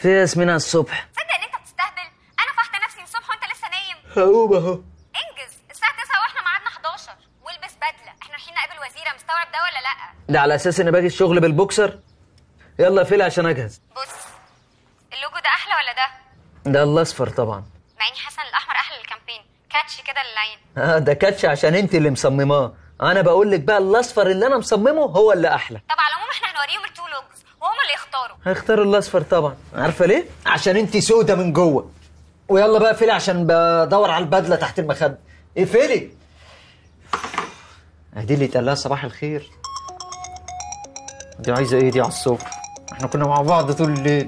في ياسمين على الصبح. تصدق ان انت بتستهبل؟ انا فحت نفسي من الصبح وانت لسه نايم. هقوم اهو. انجز، الساعه 9 واحنا ميعادنا 11. والبس بدله، احنا رايحين نقابل وزيره. مستوعب ده ولا لا؟ ده على اساس اني باجي الشغل بالبوكسر. يلا فيلي عشان اجهز. بص، اللوجو ده احلى ولا ده؟ ده الاصفر طبعا. مع اني حاسه ان الاحمر احلى للكامبين، كاتش كده للعين. ده كاتش عشان انت اللي مصمماه. انا بقول لك بقى الاصفر اللي انا مصممه هو اللي احلى. طب على العموم احنا هنوريهم التو لوجز وهم اللي يختاروا. هيختاروا الاصفر طبعا. عارفه ليه؟ عشان انت سودة من جوه. ويلا بقى فيلي عشان بدور على البدله تحت المخده. اقفلي. دي اللي اتقال لها صباح الخير. دي عايزه ايه دي على الصبح؟ احنا كنا مع بعض طول الليل.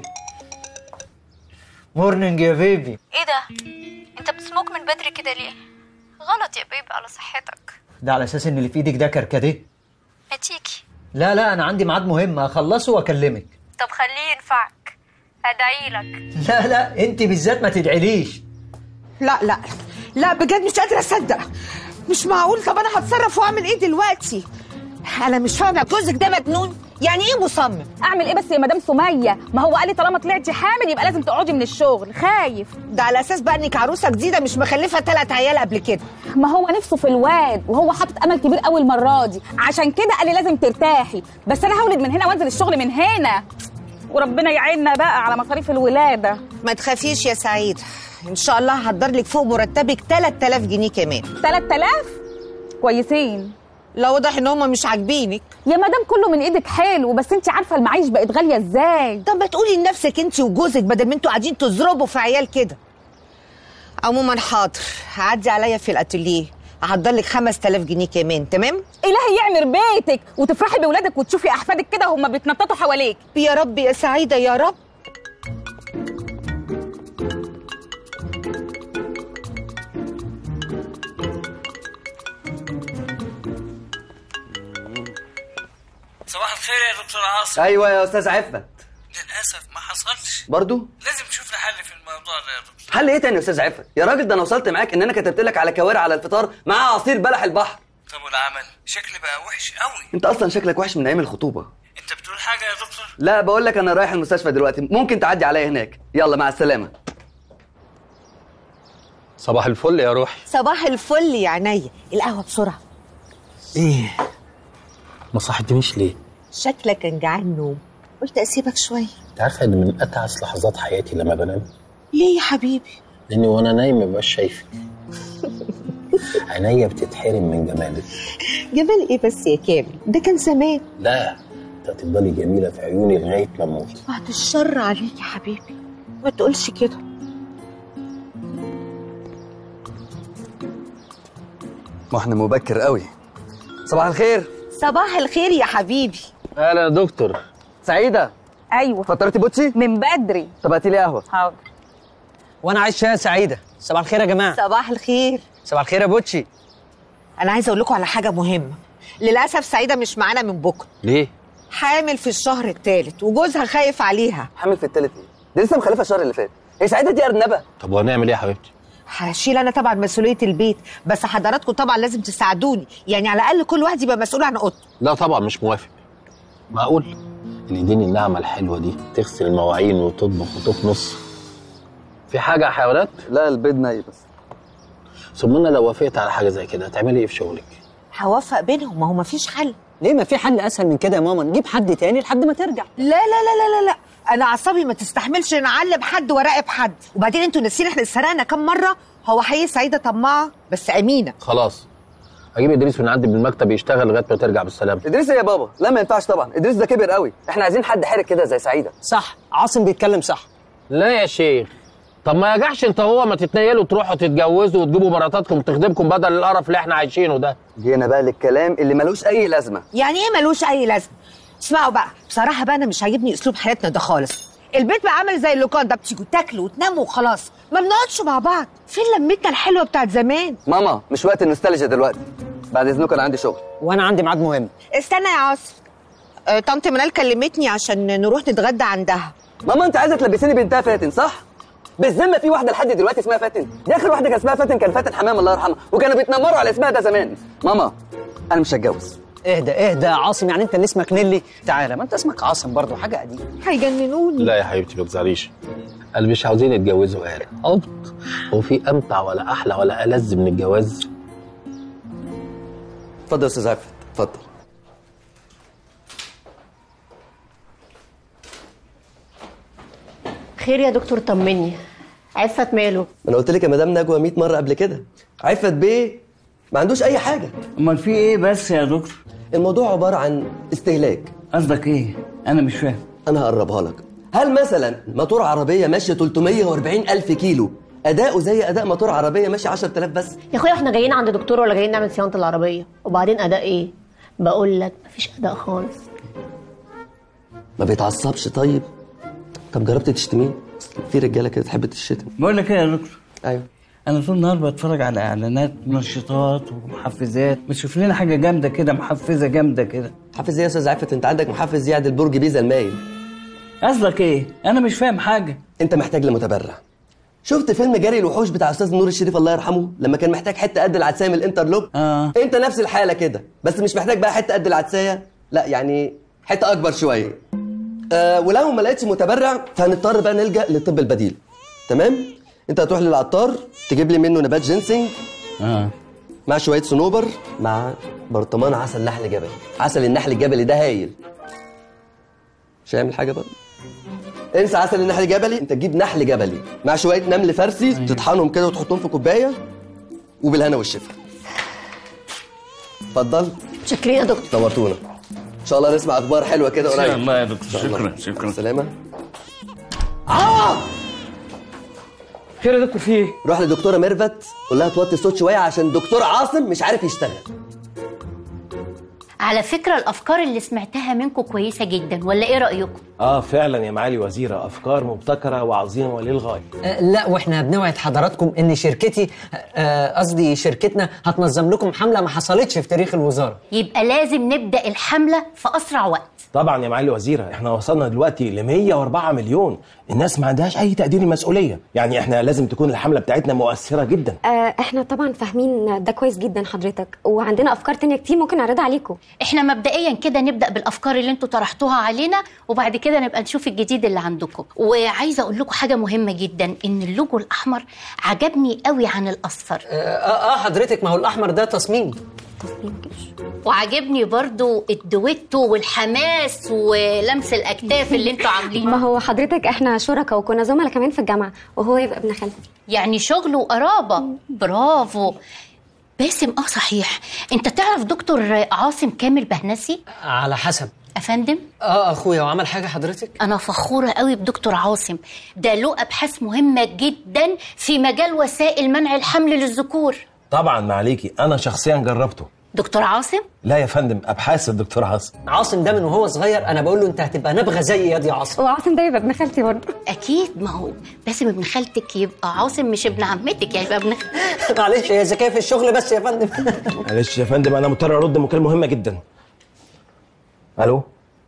مورنينج يا بيبي. ايه ده؟ انت بتسموك من بدري كده ليه؟ غلط يا بيبي على صحتك. ده على اساس ان اللي في ايدك ده كركديه. ما تيجي. لا انا عندي ميعاد مهم اخلصه واكلمك. طب خليه ينفعك، ادعي لك. لا انت بالذات ما تدعيليش. لا بجد مش قادره اصدق. مش معقول. طب انا هتصرف واعمل ايه دلوقتي؟ انا مش فاهمه. جوزك ده مجنون؟ يعني ايه مصمم؟ اعمل ايه بس يا مدام سميه؟ ما هو قال لي طالما طلعتي حامل يبقى لازم تقعدي من الشغل. خايف. ده على اساس بقى انك عروسه جديده مش مخلفه 3 عيال قبل كده. ما هو نفسه في الواد وهو حاطط امل كبير قوي المره دي، عشان كده قال لي لازم ترتاحي. بس انا هولد من هنا وانزل الشغل من هنا، وربنا يعيننا بقى على مصاريف الولاده. ما تخافيش يا سعيد، ان شاء الله هقدر لك فوق مرتبك 3000 جنيه كمان. 3000 كويسين. لا واضح ان هم مش عاجبينك يا مدام. كله من ايدك حلو، بس انت عارفه المعيش بقت غاليه ازاي. طب ما تقولي لنفسك انت وجوزك بدل ما انتوا قاعدين تضربوا في عيال كده. عموما حاضر، هعدي عليا في الاتيليه هحضر لك 5000 جنيه كمان. تمام؟ الهي يعمر بيتك وتفرحي بولادك وتشوفي احفادك كده وهم بيتنططوا حواليك. يا رب يا سعيده يا رب. صباح الخير يا دكتور عاصم. ايوه يا استاذ عفت. للاسف ما حصلش. برضو لازم تشوف لي حل في الموضوع ده يا دكتور. حل ايه تاني يا استاذ عفت؟ يا راجل ده انا وصلت معاك ان انا كتبت لك على كوارع على الفطار مع عصير بلح البحر. طب والعمل شكلي بقى وحش قوي. انت اصلا شكلك وحش من ايام الخطوبه. انت بتقول حاجه يا دكتور؟ لا بقول لك انا رايح المستشفى دلوقتي، ممكن تعدي عليا هناك. يلا مع السلامه. صباح الفل يا روحي. صباح الفل يا عينيا. القهوه بسرعه. ايه ما صحتنيش ليه؟ شكلك كان جعان نوم، قلت اسيبك شويه. انت عارفه ان من اتعس لحظات حياتي لما بنام؟ ليه يا حبيبي؟ لاني وانا نايم مبقاش شايفك. عينيا بتتحرم من جمالك. جمال ايه بس يا كامل؟ ده كان زمان. لا انت هتفضلي جميله في عيوني لغايه ما اموت. بعد الشر عليك يا حبيبي، ما تقولش كده. ما احنا مبكر قوي. صباح الخير. صباح الخير يا حبيبي. اهلا يا دكتور. سعيده. ايوه فطرتي بوتشي؟ من بدري. طب هاتي لي قهوه. حاضر. وانا عايز شاي سعيده. صباح الخير يا جماعه. صباح الخير. صباح الخير يا بوتشي. انا عايزه اقول لكم على حاجه مهمه. للاسف سعيده مش معانا من بكره. ليه؟ حامل في الشهر الثالث وجوزها خايف عليها. حامل في التالت ايه؟ دي لسه مخلفه الشهر اللي فات. هي سعيده دي ارنبه. طب وهنعمل ايه يا حبيبتي؟ هشيل انا طبعا مسؤوليه البيت، بس حضراتكم طبعا لازم تساعدوني، يعني على الاقل كل واحد يبقى مسؤول عن اوضته. لا طبعا مش موافق. معقول الايدين الناعمه الحلوه دي تغسل المواعين وتطبخ وتكنس؟ في حاجه يا حيوانات؟ لا البيض ناي بس. ثم انا لو وافقت على حاجه زي كده هتعملي ايه في شغلك؟ هوفق بينهم، ما هو مفيش حل. ليه؟ ما في حل اسهل من كده يا ماما، نجيب حد تاني لحد ما ترجع. لا لا لا لا لا، انا اعصابي ما تستحملش نعلم حد وراقب حد. وبعدين انتوا ناسيين احنا اتسرقنا كام مره؟ هو حقيقي سعيده طماعه بس امينه. خلاص اجيب ادريس من عندي بالمكتب يشتغل لغايه ما ترجع بالسلامه. ادريس ايه يا بابا؟ لا ما ينفعش طبعا، ادريس ده كبر قوي، احنا عايزين حد حرك كده زي سعيده. صح، عاصم بيتكلم صح. لا يا شيخ، طب ما يجحش انت هو ما تتنيلوا تروحوا تتجوزوا وتجيبوا مراتاتكم تخدمكم بدل القرف اللي احنا عايشينه ده. جينا بقى للكلام اللي ملوش اي لازمه. يعني ايه ملوش اي لازمه؟ اسمعوا بقى، بصراحه بقى انا مش عاجبني اسلوب حياتنا ده خالص. البيت بقى عامل زي اللوكان ده، بتيجوا تاكلوا وتناموا وخلاص، ما بنقعدش مع بعض. فين لمتنا الحلوه بتاعت زمان؟ ماما مش وقت النوستالجيا دلوقتي، بعد اذنكم انا عندي شغل. وانا عندي ميعاد مهم. استنى يا عاصم، طنط منال كلمتني عشان نروح نتغدى عندها. ماما انت عايزه تلبسيني بنتها فاتن صح؟ بالذمه في واحده لحد دلوقتي اسمها فاتن؟ دي اخر واحده كان اسمها فاتن كان فاتن حمام الله يرحمها، وكانوا بيتنمروا على اسمها ده زمان. ماما انا مش هتجوز. اهدى يا عاصم، يعني انت اللي اسمك نيلي؟ تعالى، ما انت اسمك عاصم برضه، حاجه قديمه. هيجننوني. لا يا حبيبتي ما تزعليش، قال مش عاوزين يتجوزوا قال عبط. هو في امتع ولا احلى ولا ألذ من الجواز؟ اتفضل يا استاذ عفت، اتفضل. خير يا دكتور، طمني. عفت ماله؟ انا قلت لك يا مدام نجوى 100 مره قبل كده، عفت بيه ما عندوش اي حاجه. امال في ايه بس يا دكتور؟ الموضوع عباره عن استهلاك. قصدك ايه؟ انا مش فاهم. انا هقربها لك. هل مثلا موتور عربيه ماشيه 340 الف كيلو اداؤه زي اداء موتور عربيه ماشيه 10000 بس؟ يا اخويا احنا جايين عند دكتور ولا جايين نعمل صيانه العربيه؟ وبعدين اداء ايه؟ بقول لك مفيش اداء خالص. ما بيتعصبش. طيب جربت تشتميه؟ في رجاله كده تحب تشتم. بقول لك ايه يا دكتور؟ ايوه. انا طول النهار بتفرج على اعلانات منشطات ومحفزات، بتشوف لنا حاجه جامده كده، محفزه جامده كده. محفز ايه يا استاذ عفت؟ انت عندك محفز يعدل برج بيزا المايل. قصدك ايه؟ انا مش فاهم حاجه. انت محتاج لمتبرع. شفت فيلم جري الوحوش بتاع استاذ نور الشريف الله يرحمه لما كان محتاج حته قد العدسايه من الانترلوك؟ انت نفس الحاله كده، بس مش محتاج بقى حته قد العدسايه، لا يعني حته اكبر شويه. ولو ما لقيتش متبرع فهنضطر بقى نلجا للطب البديل. تمام؟ انت هتروح للعطار تجيب لي منه نبات جينسينج مع شويه صنوبر مع برطمان عسل نحل جبلي. عسل النحل الجبلي ده هايل، مش هيعمل حاجه برضه. انسى عسل النحل الجبلي، انت تجيب نحل جبلي مع شويه نمل فارسي تطحنهم كده وتحطهم في كوبايه وبالهنا والشفا. اتفضل. شكرا يا دكتور. نورتونا. ان شاء الله نسمع اخبار حلوه كده قريب. ان شاء الله يا دكتور. شكرا. سلامه. خير يا دكتور؟ في ايه؟ روح لدكتوره ميرفت قول لها توطي الصوت شويه عشان دكتور عاصم مش عارف يشتغل. على فكرة الأفكار اللي سمعتها منكم كويسة جدا، ولا إيه رأيكم؟ فعلا يا معالي وزيرة، أفكار مبتكرة وعظيمة للغاية. لا، واحنا بنوعد حضراتكم ان شركتي قصدي شركتنا هتنظم لكم حمله ما حصلتش في تاريخ الوزاره. يبقى لازم نبدأ الحملة في أسرع وقت. طبعا يا معالي وزيرة، احنا وصلنا دلوقتي ل 104 مليون. الناس ما عندهاش اي تقدير المسؤوليه، يعني احنا لازم تكون الحمله بتاعتنا مؤثره جدا. احنا طبعا فاهمين ده كويس جدا حضرتك، وعندنا افكار تانية كتير ممكن نعرضها عليكم. احنا مبدئيا كده نبدأ بالأفكار اللي انتوا طرحتوها علينا، وبعد كده نبقى نشوف الجديد اللي عندكم. وعايزة أقول لكم حاجة مهمة جدا، إن اللوجو الأحمر عجبني قوي عن الأصفر. حضرتك ما هو الأحمر ده تصميم. وعجبني برضو الدويتو والحماس ولمس الاكتاف اللي انتوا عاملينه. ما هو حضرتك احنا شركاء وكنا زملاء كمان في الجامعه، وهو يبقى ابن خالتي، يعني شغل وقرابه. برافو. باسم صحيح، انت تعرف دكتور عاصم كامل بهنسي؟ على حسب افندم. اخويا، وعمل حاجه حضرتك؟ انا فخوره قوي بدكتور عاصم، ده له ابحاث مهمه جدا في مجال وسائل منع الحمل للذكور. طبعا ما عليكي، انا شخصيا جربته. دكتور عاصم؟ لا يا فندم، ابحاث الدكتور عاصم ده من وهو صغير انا بقول له انت هتبقى نبغه زي يا عاصم. وعاصم ده يبقى ابن خالتي برضه. اكيد، ما هو باسم ابن خالتك يبقى عاصم مش ابن عمتك، يعني يبقى ابن معلش هي ذكيه في الشغل بس يا فندم. معلش يا فندم، انا مضطر ارد مكالمه مهمه جدا. الو.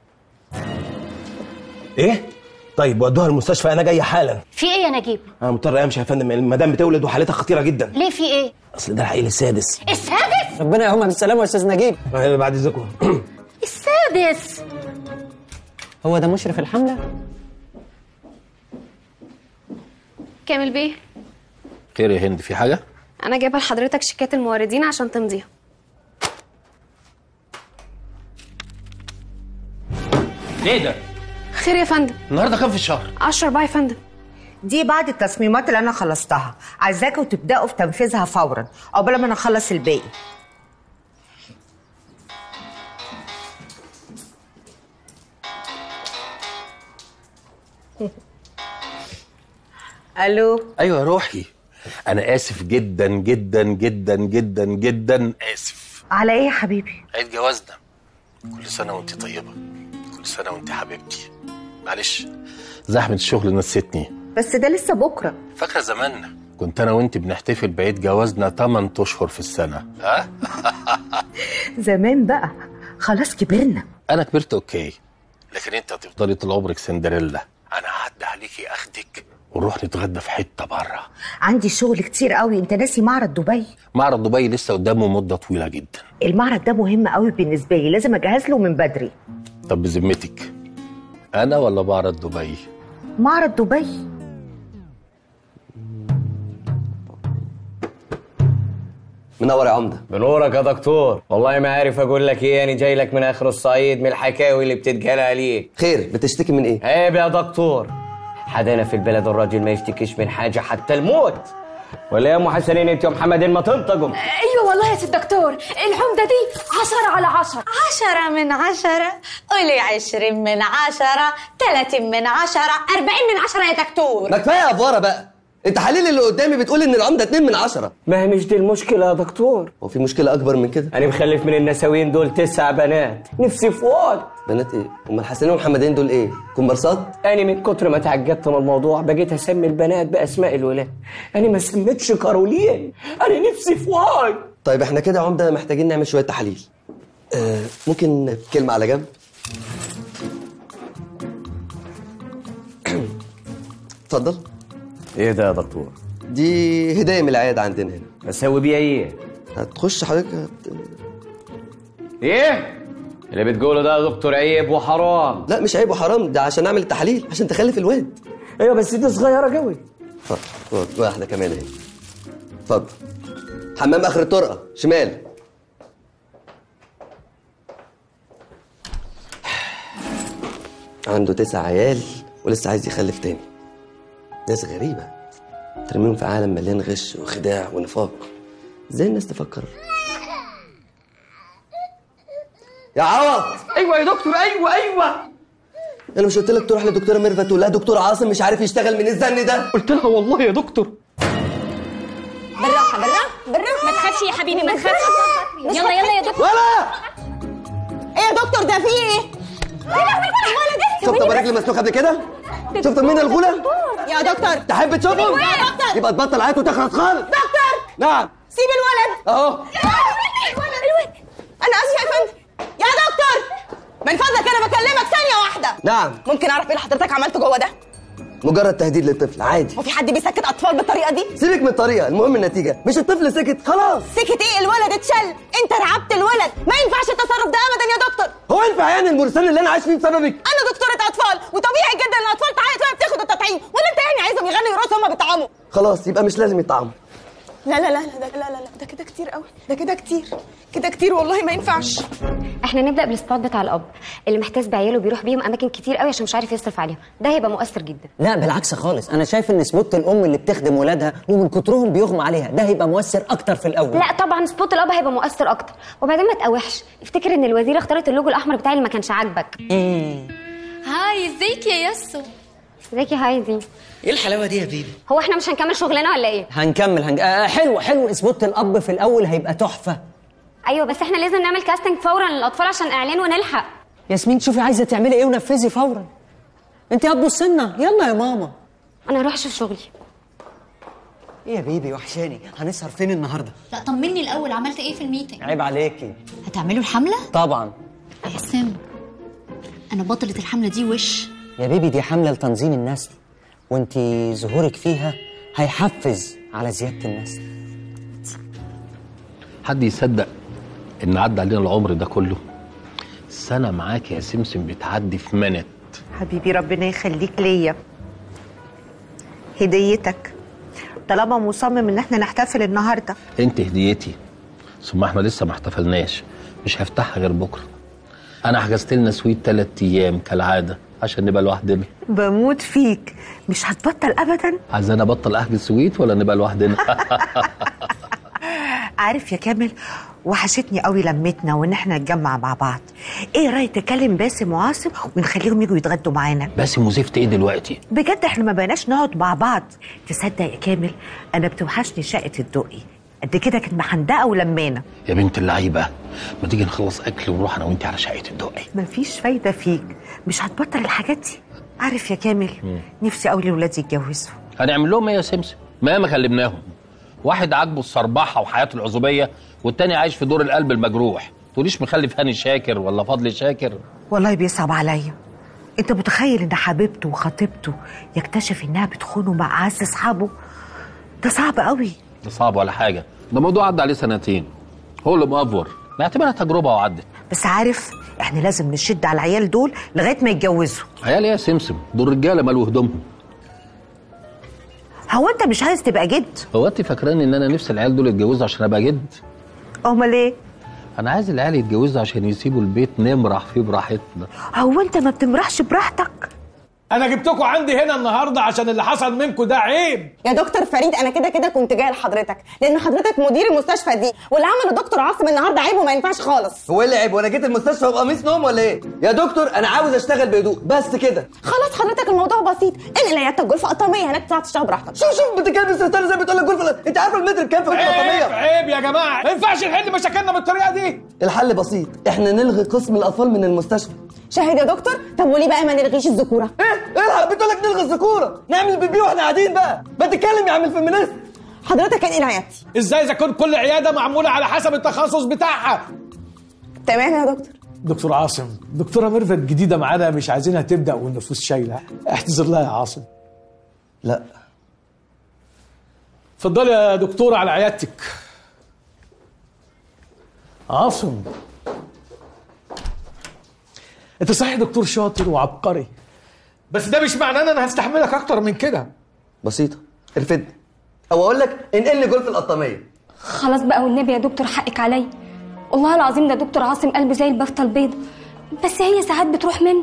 ايه؟ طيب ودوها المستشفى، انا جاي حالا. في ايه يا نجيب؟ انا مضطر امشي يا فندم، المدام بتولد وحالتها خطيره جدا. ليه في ايه؟ اصل ده العيل السادس. السادس؟ ربنا يقومها بالسلامه يا استاذ نجيب. بعد اذنكم. السادس؟ هو ده مشرف الحمله؟ كامل بيه، خير يا هند، في حاجه؟ انا جايبه لحضرتك شيكات الموردين عشان تمضيها. ايه ده؟ خير يا فندم. النهارده كام في الشهر؟ 10/4 يا فندم. دي بعض التصميمات اللي انا خلصتها، عايزاكم تبداوا في تنفيذها فورا قبل ما نخلص الباقي. الو. ايوه يا روحي، انا اسف جدا جدا جدا جدا جدا اسف. على ايه يا حبيبي؟ عيد جوازنا. كل سنه وانت طيبه، كل سنه وانت حبيبتي. معلش زحمه الشغل نسيتني. بس ده لسه بكره. فاكره زماننا كنت انا وانت بنحتفل بعيد جوازنا 8 اشهر في السنه. ها؟ زمان بقى، خلاص كبرنا. انا كبرت اوكي، لكن انت هتفضلي طول عمرك سندريلا. انا هعدي عليكي اخدك ونروح نتغدى في حته بره. عندي شغل كتير قوي. انت ناسي معرض دبي؟ معرض دبي لسه قدامه مده طويله جدا. المعرض ده مهم قوي بالنسبه لي، لازم اجهز له من بدري. طب بذمتك انا ولا معرض دبي؟ معرض دبي. منور يا عمده. بنورك يا دكتور. والله ما عارف اقول لك ايه، انا جاي لك من اخر الصعيد من الحكاوي اللي بتتقال عليك. خير، بتشتكي من ايه؟ عيب يا دكتور، حدانا في البلد الراجل ما يشتكيش من حاجه حتى الموت. ولا يا ام حسنين انت يا محمدين ما تنطقوا؟ ايوه والله يا سيد دكتور، العمده دي 10 على 10. 10 من 10، قولي 20 من 10، 30 من 10، 40 من 10 يا دكتور. ما كفايه افوره بقى. التحاليل اللي قدامي بتقول ان العمده 2 من 10. ما هي مش دي المشكله يا دكتور. هو في مشكله اكبر من كده؟ انا مخلف من النساوين دول 9 بنات، نفسي في ولد. بنات ايه؟ امال حسنين ومحمدين دول ايه؟ كومبارسات؟ انا من كتر ما تعجبت من الموضوع بقيت اسمي البنات باسماء الولاد. انا ما سميتش كارولين، انا نفسي في ولد. طيب احنا كده يا عمده محتاجين نعمل شويه تحاليل. ممكن كلمه على جنب؟ اتفضل. ايه ده يا دكتور؟ دي هدايا من العياده عندنا هنا. اسوي بيها ايه؟ هتخش حضرتك ايه اللي بتقوله ده يا دكتور؟ عيب وحرام. لا مش عيب وحرام، ده عشان اعمل التحاليل عشان تخلف الواد. ايوه بس دي صغيره قوي. اتفضل واحده كمان اهي. اتفضل. حمام اخر الطرقه شمال. عنده 9 عيال ولسه عايز يخلف تاني. ناس غريبه ترميهم في عالم مليان غش وخداع ونفاق. ازاي الناس تفكر؟ يا عوض. ايوه يا دكتور. ايوه انا مش قلت لك تروح لدكتوره ميرفت تقول لها دكتور عاصم مش عارف يشتغل من الزن ده؟ قلت لها والله يا دكتور. بالراحه ما تخافش يا حبيبي، ما تخافش. يلا يا دكتور. ولا ايه يا دكتور ده في ايه؟ شفت ابو رجل مسلوخ قبل كده؟ شفت مين الغوله؟ يا دكتور تحب تشوفهم؟ يا دكتور يبقى تبطل عيط وتخلص خالص. دكتور نعم. سيب الولد اهو. الولد. انا اسفه يا فندم. يا دكتور من فضلك انا بكلمك ثانيه واحده. نعم. ممكن اعرف ايه اللي حضرتك عملته جوه ده؟ مجرد تهديد للطفل عادي. وفي حد بيسكت اطفال بالطريقه دي؟ سيبك من الطريقه، المهم النتيجه. مش الطفل سكت خلاص. سكت ايه؟ الولد اتشل، انت رعبت الولد. ما ينفعش التصرف ده ابدا يا دكتور. هو ينفع يعني المرسال اللي انا عايش فيه بسببك؟ انا دكتوره اطفال وطبيعي جدا ان الاطفال تعيط وهي بتاخد التطعيم، ولا انت يعني عايزهم يغنوا يرقصوا هما بيطعموا؟ خلاص يبقى مش لازم يطعموا. لا ده كده كتير قوي، ده كده كتير والله ما ينفعش. احنا نبدا بالسبوت بتاع الاب اللي محتاج بعياله بيروح بيهم اماكن كتير قوي عشان مش عارف يصرف عليهم، ده هيبقى مؤثر جدا. لا بالعكس خالص، انا شايف ان سبوت الام اللي بتخدم ولادها ومن كترهم بيغمى عليها ده هيبقى مؤثر اكتر في الاول. لا طبعا سبوت الاب هيبقى مؤثر اكتر، وبعدين ما تقاوحش، افتكر ان الوزيره اختارت اللوجو الاحمر بتاعي اللي ما كانش عاجبك. هاي ازيك يا يسو؟ ازيك يا هايدي؟ ايه الحلاوه دي يا بيبي؟ هو احنا مش هنكمل شغلنا ولا ايه؟ هنكمل حلو سبوت الاب في الاول هيبقى تحفه. ايوه بس احنا لازم نعمل كاستنج فورا للاطفال عشان اعلان ونلحق. ياسمين شوفي عايزه تعملي ايه ونفذي فورا. انت هتبصي لنا، يلا يا ماما. انا هروح اشوف شغلي. ايه يا بيبي وحشاني، هنسهر فين النهارده؟ لا طمني الاول، عملت ايه في الميتنج؟ عيب عليكي. هتعملوا الحمله؟ طبعا. يا حسام انا بطلة الحمله دي وش. يا بيبي دي حمله لتنظيم النسل، وانتي ظهورك فيها هيحفز على زياده النسل. حد يصدق ان عدى علينا العمر ده كله؟ السنه معاك يا سمسم بتعدي في منت. حبيبي ربنا يخليك ليا. هديتك طالما مصمم ان احنا نحتفل النهارده. انت هديتي، ثم احنا لسه ما احتفلناش، مش هفتحها غير بكره. انا حجزت لنا سويت 3 ايام كالعاده عشان نبقى لوحدنا. بموت فيك، مش هتبطل ابدا. عايزانا ابطل احجز سويت ولا نبقى لوحدنا؟ عارف يا كامل، وحشتني قوي لمتنا وان احنا نتجمع مع بعض. ايه رايك تكلم باسم وعاصم ونخليهم يجوا يتغدوا معانا؟ باسم وزفت ايه دلوقتي؟ بجد احنا ما بقيناش نقعد مع بعض. تصدق يا كامل انا بتوحشني شقه الدقي، قد كده كانت محندقه ولمانه. يا بنت اللعيبه ما تيجي نخلص اكل ونروح انا وانت على شقه الدقي. مفيش فايده فيك، مش هتبطل الحاجات دي. عارف يا كامل نفسي قوي لاولادي يتجوزوا. هنعمل لهم ايه يا سمسم؟ ما كلمناهم. واحد عاجبه الصربحه وحياته العزوبيه، والتاني عايش في دور القلب المجروح. تقوليش مخلف هاني شاكر ولا فضل شاكر؟ والله بيصعب عليا. انت متخيل ان حبيبته وخطيبته يكتشف انها بتخونه مع اعز اصحابه؟ ده صعب قوي. ده صعب ولا حاجه، ده موضوع عدى عليه سنتين، هو اللي مأفور، نعتبرها تجربه وعدت. بس عارف احنا لازم نشد على العيال دول لغايه ما يتجوزوا. عيال ايه يا سمسم؟ دول رجاله مالوا هدومهم. هو انت مش عايز تبقى جد؟ هو انت فاكراني ان انا نفسي العيال دول يتجوزوا عشان ابقى جد؟ امال ايه؟ انا عايز العيال يتجوزوا عشان يسيبوا البيت نمرح فيه براحتنا. هو انت ما بتمرحش براحتك؟ انا جبتكم عندي هنا النهارده عشان اللي حصل منكم ده عيب. يا دكتور فريد انا كده كده كنت جايه لحضرتك لان حضرتك مدير المستشفى دي، واللي عمله دكتور عاصم النهارده عيب وما ينفعش خالص. هو ايه اللي عيب؟ وانا جيت المستشفى بقميص نوم ولا ايه؟ يا دكتور انا عاوز اشتغل بهدوء بس كده. خلاص حضرتك الموضوع بسيط، انقل عيادتك غرفه قطاميه هناك تعرف تشتغل براحتك. شوف بتتكلم السيطره زي ما بتقول لك غرفه، انت عارفه المتر بكام في غرفه قطاميه؟ عيب يا جماعه، ما ينفعش نحل مشاكلنا بالطريقه دي. الحل بسيط، احنا نلغي قسم الاطفال من المستشفى. شاهد يا دكتور. طب وليه بقى ما نلغيش الذكوره؟ ايه بتقول لك نلغي الذكوره؟ نعمل بيبي واحنا قاعدين بقى، بتتكلم يا عم الفيمينيست. حضرتك انقل عيادتي. ازاي اذا كنت كل عياده معموله على حسب التخصص بتاعها؟ تمام يا دكتور. دكتور عاصم، دكتوره ميرفت جديده معانا مش عايزينها تبدا والنفوس شايله، احتذر لها يا عاصم. لا اتفضلي يا دكتوره على عيادتك. عاصم انت صحيح دكتور شاطر وعبقري، بس ده مش معناه ان انا هستحملك اكتر من كده. بسيطه، ارفدني او اقول لك انقل لي غرفه القطاميه. خلاص بقى والنبي يا دكتور حقك عليا، والله العظيم ده دكتور عاصم قلبه زي البفته البيضه، بس هي ساعات بتروح منه.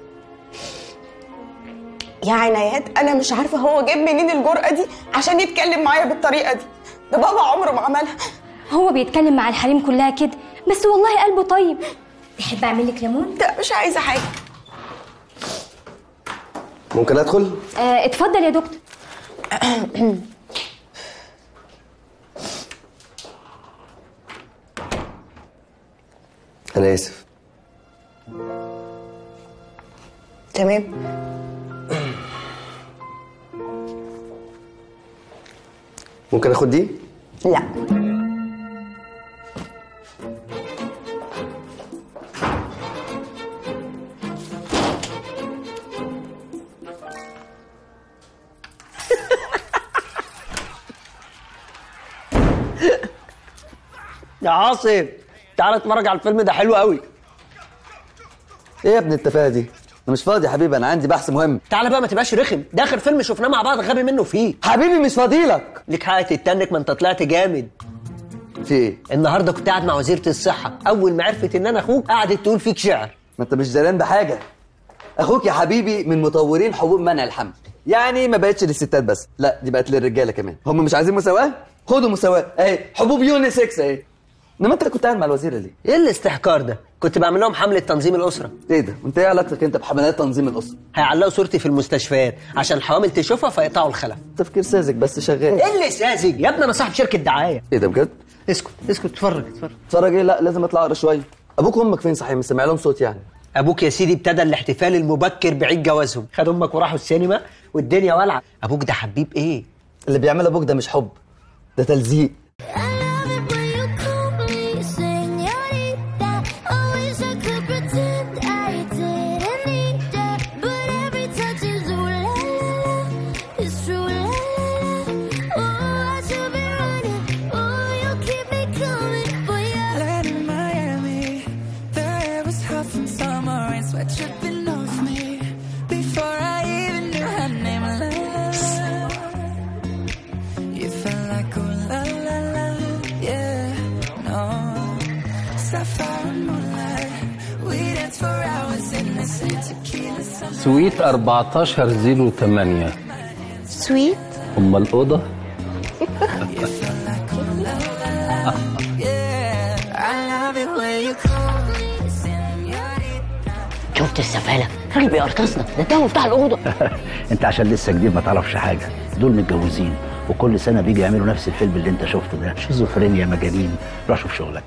يا عنايات انا مش عارفه هو جاب منين الجرأه دي عشان يتكلم معايا بالطريقه دي، ده بابا عمره ما عملها. هو بيتكلم مع الحريم كلها كده، بس والله قلبه طيب. تحب اعمل لك ليمون؟ لا مش عايزه حاجه. ممكن ادخل؟ اتفضل يا دكتور. انا اسف. تمام. ممكن اخد دي؟ لا. يا عاصم تعال اتفرج على الفيلم ده حلو قوي. ايه يا ابن التفاهه دي؟ انا مش فاضي يا حبيبي، انا عندي بحث مهم. تعالى بقى ما تبقاش رخم، ده اخر فيلم شفناه مع بعض غبي منه فيه. حبيبي مش فاضيلك. ليك حق تتنك، ما انت طلعت جامد. في ايه؟ النهارده كنت قاعد مع وزيره الصحه، اول ما عرفت ان انا اخوك قعدت تقول فيك شعر. ما انت مش زعلان بحاجه. اخوك يا حبيبي من مطورين حبوب منع الحمل، يعني ما بقتش للستات بس، لا دي بقت للرجاله كمان. هم مش عايزين مساواه؟ خدوا مساواه اهي، حبوب يونيسكس اهي. انما انت كنت قاعد مع الوزيره ليه؟ ايه الاستحقار ده؟ كنت بعمل لهم حمله تنظيم الاسره. ايه ده؟ وانت ايه علاقتك انت بحملات تنظيم الاسره؟ هيعلقوا صورتي في المستشفيات عشان الحوامل تشوفها فيقطعوا الخلف. تفكير ساذج بس شغال. ايه اللي ساذج؟ يا ابني انا صاحب شركه دعايه. ايه ده بجد؟ اسكت اتفرج. اتفرج ايه؟ لا لازم اطلع اقرا شويه. ابوك وامك فين صحيح؟ مش سامع لهم صوت يعني. ابوك يا سيدي ابتدى الاحتفال المبكر بعيد جوازهم، خد امك وراحوا السينما والدنيا والعه. ابوك ده حبيب ايه؟ اللي بيعمل ابوك ده مش حب، ده تلزيق. سويت 1408. سويت؟ أم الأوضة؟ شفت السفالة؟ راجل بيقرطصنا، ده اداهم مفتاح الأوضة. انت عشان لسه جديد ما تعرفش حاجة، دول متجوزين وكل سنة بيجي يعملوا نفس الفيلم اللي انت شفته ده، شيزوفرينيا مجانين. روح شوف شغلك.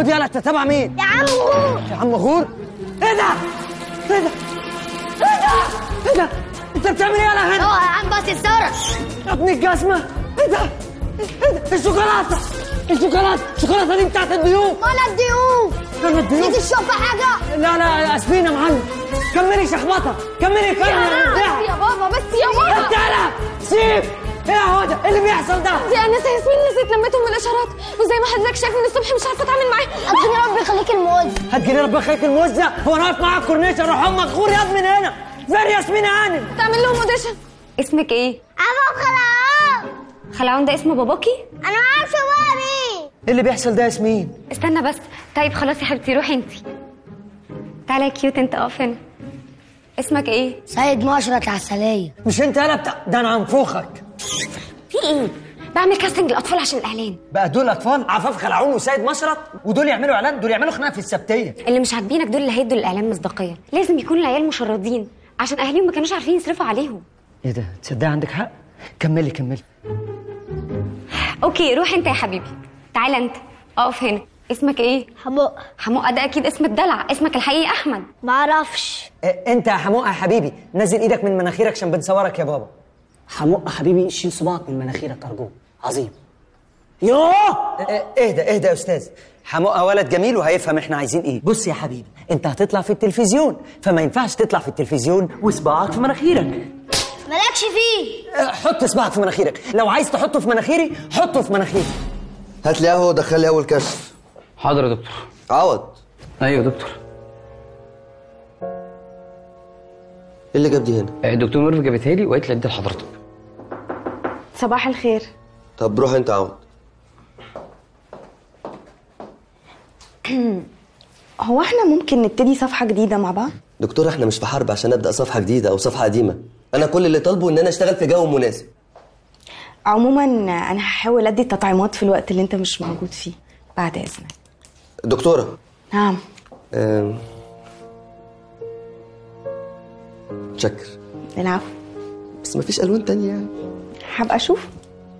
خد يلا، انت تابع مين؟ يا عم غور. يا عم غور؟ ايه ده؟ ايه ده؟ ايه ده؟ ايه ده؟ انت بتعمل ايه يالا هنا؟ اوعى يا عم بس الزرع. يا ابن الجزمه، ايه ده؟ ايه ده؟ الشوكولاته، الشوكولاته دي بتاعت الضيوف. ولا الضيوف. انا الضيوف؟ تيجي تشوف حاجه؟ لا اسفين يا معلم، كملي شخبطه، كملي فن يا بابا بس يا بابا. انت انا سيب. ايه يا هدى؟ ايه اللي بيحصل ده؟ دي انا ياسمين نسيت لميتهم بالاشارات، وزي ما حضرتك شايف من الصبح مش عارفه اتعامل معاه. هتجيني ربنا يخليك الموز. هتجيني ربنا يخليك الموز ده؟ هو انا واقف معاك كورنيش اروح امك غور ياض من هنا. فين ياسمين يا هانم؟ تعمل لهم اوديشن. اسمك ايه؟ ابو خلعان. خلعون ده اسم باباكي؟ انا ما اعرفش بابي. ايه اللي بيحصل ده يا ياسمين؟ استنى بس. طيب خلاص يا حبيبتي روحي انت. تعالى يا كيوت، انت اقف هنا. اسمك ايه؟ سيد مشرط العسليه. مش انت يالا بتاع ده، انا هنفخك. في ايه؟ بعمل كاستنج للاطفال عشان الاعلان. بقى دول اطفال؟ عفاف خلعون وسيد مشرط، ودول يعملوا اعلان؟ دول يعملوا خناقه في السبتيه. اللي مش عاجبينك دول اللي هيدوا الاعلان مصداقيه. لازم يكون العيال مشردين عشان اهاليهم ما كانوش عارفين يصرفوا عليهم. ايه ده؟ تصدقي عندك حق. كملي. اوكي روح انت يا حبيبي. تعالى انت اقف هنا. اسمك ايه؟ حموقه. حموقه ده اكيد اسم الدلع. اسمك الحقيقي احمد. ما اعرفش. انت يا حموقه يا حبيبي، نزل ايدك من مناخيرك عشان بنصورك يا بابا. حموقه حبيبي، شيل صباعك من مناخيرك ارجوك. عظيم. يوه اهدى يا استاذ. حموقه ولد جميل وهيفهم احنا عايزين ايه. بص يا حبيبي، انت هتطلع في التلفزيون، فما ينفعش تطلع في التلفزيون وصباعك في مناخيرك. مالكش فيه. حط صباعك في مناخيرك. لو عايز تحطه في مناخيري حطه في مناخيري. هات لي قهوه ودخل لي اول كشف. حاضر يا دكتور. عوض. ايوه يا دكتور. ايه اللي جاب دي هنا؟ الدكتور ميرفي جابتها لي وقالت لي ادي لحضرتك. صباح الخير. طب روح انت عوض. هو احنا ممكن نبتدي صفحة جديدة مع بعض؟ دكتور احنا مش في حرب عشان ابدا صفحه جديده او صفحه قديمه. انا كل اللي طالبه ان انا اشتغل في جو مناسب. عموما انا هحاول ادي التطعيمات في الوقت اللي انت مش موجود فيه بعد اذنك. دكتوره. نعم. شكر. العفو. بس مفيش الوان تانية يعني. هبقى اشوف.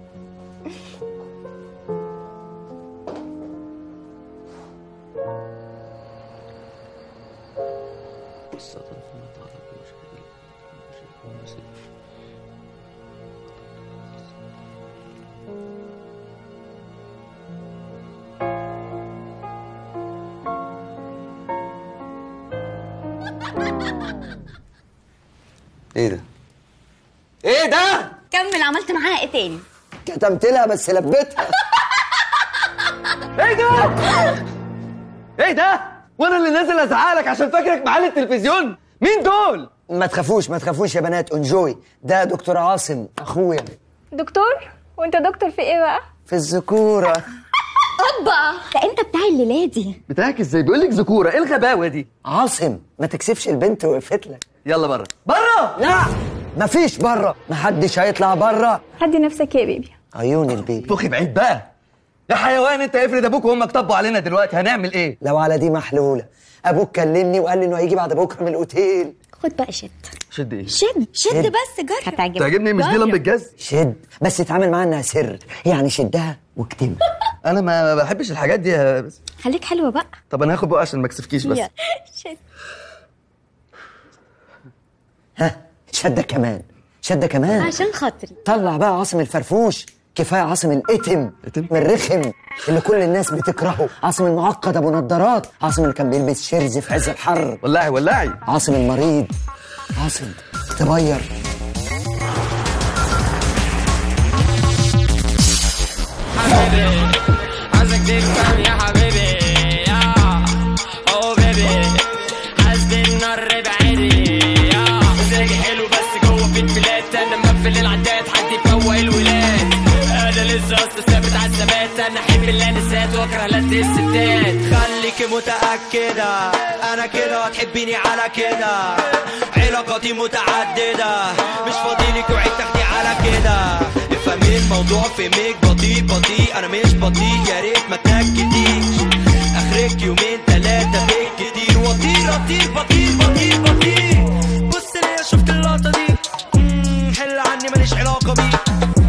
ايه ده؟ ايه ده؟ كمل. عملت معاها ايه تاني؟ كتمت لها بس لبيتها. ايه ده؟ ايه ده؟ وانا اللي نازل ازعلك عشان فاكرك معالي التلفزيون؟ مين دول؟ ما تخافوش يا بنات، انجوي. ده دكتور عاصم اخويا. دكتور؟ وانت دكتور في ايه بقى؟ في الذكوره. اوبا، ده انت بتاع الليله دي. بتاعك ازاي؟ بيقول لك ذكوره، ايه الغباوه دي؟ عاصم ما تكسفش البنت وقفت لك. يلا بره. بره؟ لا مفيش بره، محدش هيطلع بره. هدي نفسك يا بيبي. عيون البيبي. فخي بعيد بقى يا حيوان. انت افرض ابوك وامك طبوا علينا دلوقتي، هنعمل ايه؟ لو على دي محلوله. ابوك كلمني وقال لي انه هيجي بعد بكره من الاوتيل. خد بقى شد. شد ايه؟ شد بس جرب. هتعجبك. تعجبني مش دي لمبه جاز؟ شد بس اتعامل معاها انها سر، يعني شدها واكتمها. انا ما بحبش الحاجات دي بس. خليك حلوه بقى. طب انا هاخد بقى عشان ما اكسفكيش بس. شد. ها شده كمان عشان خاطري. طلع بقى عاصم الفرفوش. كفايه عاصم الاتم من الرخم اللي كل الناس بتكرهه. عاصم المعقد ابو نضارات. عاصم اللي كان بيلبس شرز في عز الحر. ولعي. عاصم المريض. عاصم تغير. حبيبي عايزك تفهم يا حبيبي يا او بيبي حاسبي النار بعيدي يا مزاجي حلو بس جوه في البلاد. انا مقفل العداد حد يفوق الولاد. انا لسه اصلا ثابت على الثبات. انا احب اللانسات واكره لات الستات. خليكي متاكده انا كده وهتحبيني على كده. علاقاتي متعدده مش فاضيلك وعيد تاخدي على كده. افهمي الموضوع فهمك بطيء انا مش بطيء. يا ريت ما تنكديش اخرك يومين 3 بالكتير واطير بطيء. بص ليا شفت اللقطه دي. حل عني ماليش علاقه بيه.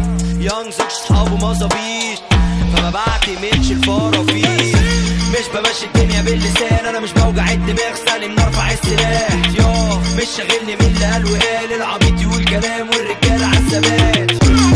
يانج زوج صحابه مظابيط فما بعتمدش الفرافير. مش بمشي الدنيا باللسان، انا مش بوجع الدماغ، سالم نرفع السلاح. ياه مش شاغلني مين اللي قال وقال، العبيط يقول كلام والرجاله عالثبات.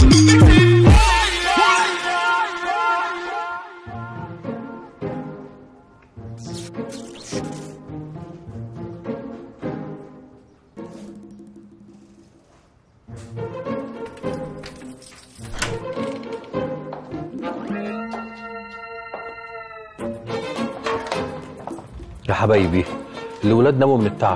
يا حبايبي الولاد ناموا من التعب.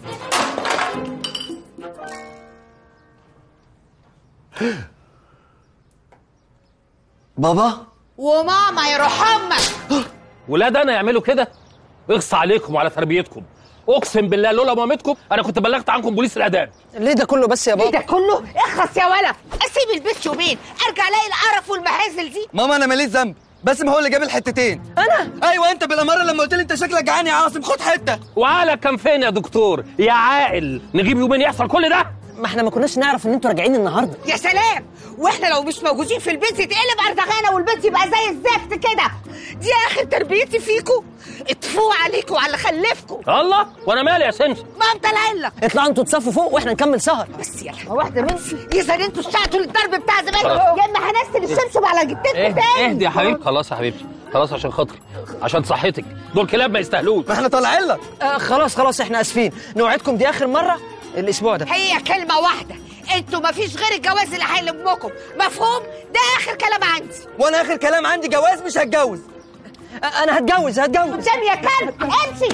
بابا وماما يروح امك. ولاد انا يعملوا كده؟ اغص عليكم وعلى تربيتكم. اقسم بالله لولا مامتكم انا كنت بلغت عنكم بوليس الاداب. ليه ده كله بس يا بابا؟ ايه ده كله؟ اخلص يا ولد، اسيب البيت يومين ارجع الاقي القرف والمهازل دي. ماما انا ماليش ذنب، باسم هو اللي جاب الحتتين. انا؟ ايوه انت بالاماره لما قلت لي انت شكلك جعان يا عاصم خد حته. وعقلك كان فين يا دكتور؟ يا عاقل نجيب يومين يحصل كل ده؟ ما احنا ما كناش نعرف ان انتوا راجعين النهارده. يا سلام، واحنا لو مش موجودين في البيت يتقلب اردغانه والبيت يبقى زي الزفت كده. دي اخر تربيتي فيكم، اتفوا عليكم وعلى اللي خلفكم. الله وانا مالي يا سمسم؟ ما مطلع لك. اطلعوا انتوا تصفوا فوق واحنا نكمل سهر. بس يلا واحده منكم اذا انتوا اشتعتوا للضرب بتاع زمان يا اما هنزل الشمشم على جدتكم تاني. اهدي يا حبيبتي. خلاص يا حبيبتي خلاص، عشان خاطري عشان صحتك، دول كلاب ما يستاهلوش. ما احنا طالعين لك. خلاص احنا اسفين، نوعدكم دي اخر مره الاسبوع ده. هي كلمه واحده، انتوا مفيش غير الجواز اللي هيلمكم، مفهوم؟ ده اخر كلام عندي. وانا اخر كلام عندي جواز مش هتجوز. انا هتجوز. قدام يا كلب امشي.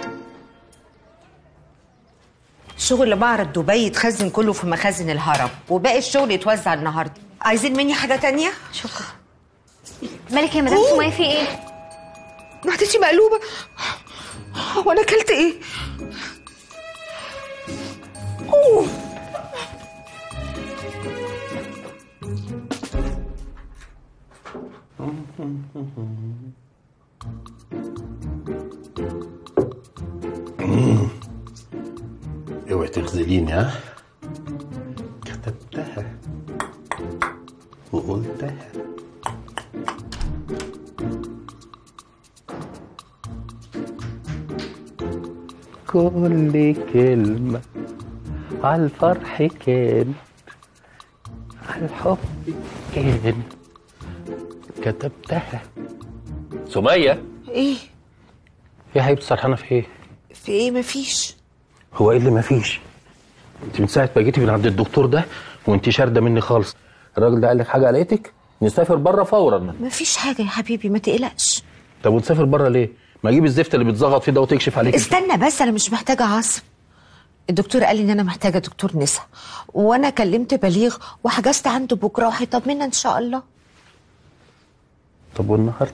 شغل معرض دبي يتخزن كله في مخازن الهرم، وباقي الشغل يتوزع النهارده. عايزين مني حاجه تانية؟ شكرا. مالك يا مدام سمية في ايه؟ معدتي مقلوبه. هو انا اكلت ايه؟ اوه اوعي تخذليني ها؟ كتبتها وقلتها. كل كلمة على الفرح كان، على الحب كان، كتبتها. سمية ايه؟ يا حبيبتي سرحانة في ايه؟ في ايه؟ مفيش. هو ايه اللي مفيش؟ انت من ساعة ما جيتي من عند الدكتور ده وانت شاردة مني خالص. الراجل ده قال لك حاجة قلقتك؟ نسافر بره فورا. مفيش حاجة يا حبيبي ما تقلقش. طب ونسافر بره ليه؟ ما اجيب الزفت اللي بتزغط فيه ده وتكشف عليك. استنى بس، انا مش محتاجة عاصم. الدكتور قال لي ان انا محتاجة دكتور نسا، وانا كلمت بليغ وحجزت عنده بكرة وهيطمنا ان شاء الله. طب والنهارده؟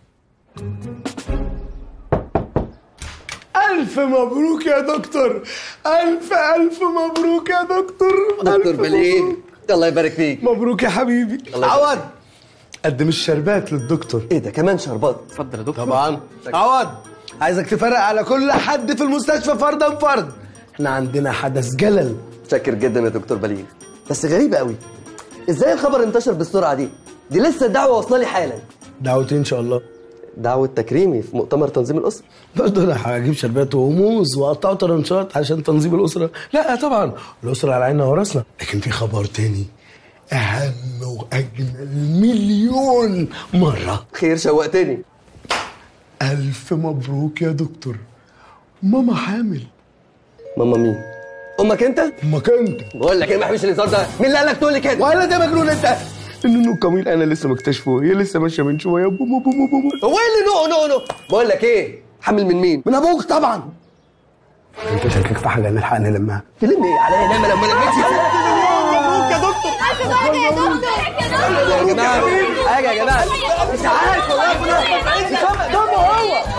ألف مبروك يا دكتور، ألف مبروك يا دكتور. دكتور بليغ الله يبارك فيك. مبروك يا حبيبي. عوض قدم الشربات للدكتور. ايه ده كمان شربات؟ اتفضل يا دكتور. طبعا. عوض عايزك تفرق على كل حد في المستشفى فردا فرد، احنا عندنا حدث جلل. شاكر جدا يا دكتور بليغ، بس غريبة قوي ازاي الخبر انتشر بالسرعة دي؟ دي لسه الدعوة واصلة لي حالا. دعوتي ان شاء الله. دعوة تكريمي في مؤتمر تنظيم الأسرة. برضه انا هجيب شربات وموز واقطعه طرنشات عشان تنظيم الأسرة. لا طبعا الأسرة على عيننا وراسنا، لكن في خبر تاني أهم وأجمل مليون مرة. خير شوقتني. ألف مبروك يا دكتور، ماما حامل. ماما مين؟ أمك أنت؟ أمك أنت. بقول لك إيه ما بحبش الهزار ده، مين اللي قال لك تقول لي كده؟ ولا ده مجنون أنت؟ النونو الكميل انا لسه مكتشفه، هي لسه ماشيه من شويه. بوم هو ايه اللي نو بقول لك ايه، حامل من مين؟ من ابوك طبعا. انت شاكك في حاجه نلحق نلمها. تلم ايه عليا نعمه لما لميتش؟ مبروك يا دكتور. يا جماعه حاجه يا جماعه مش عارف والله.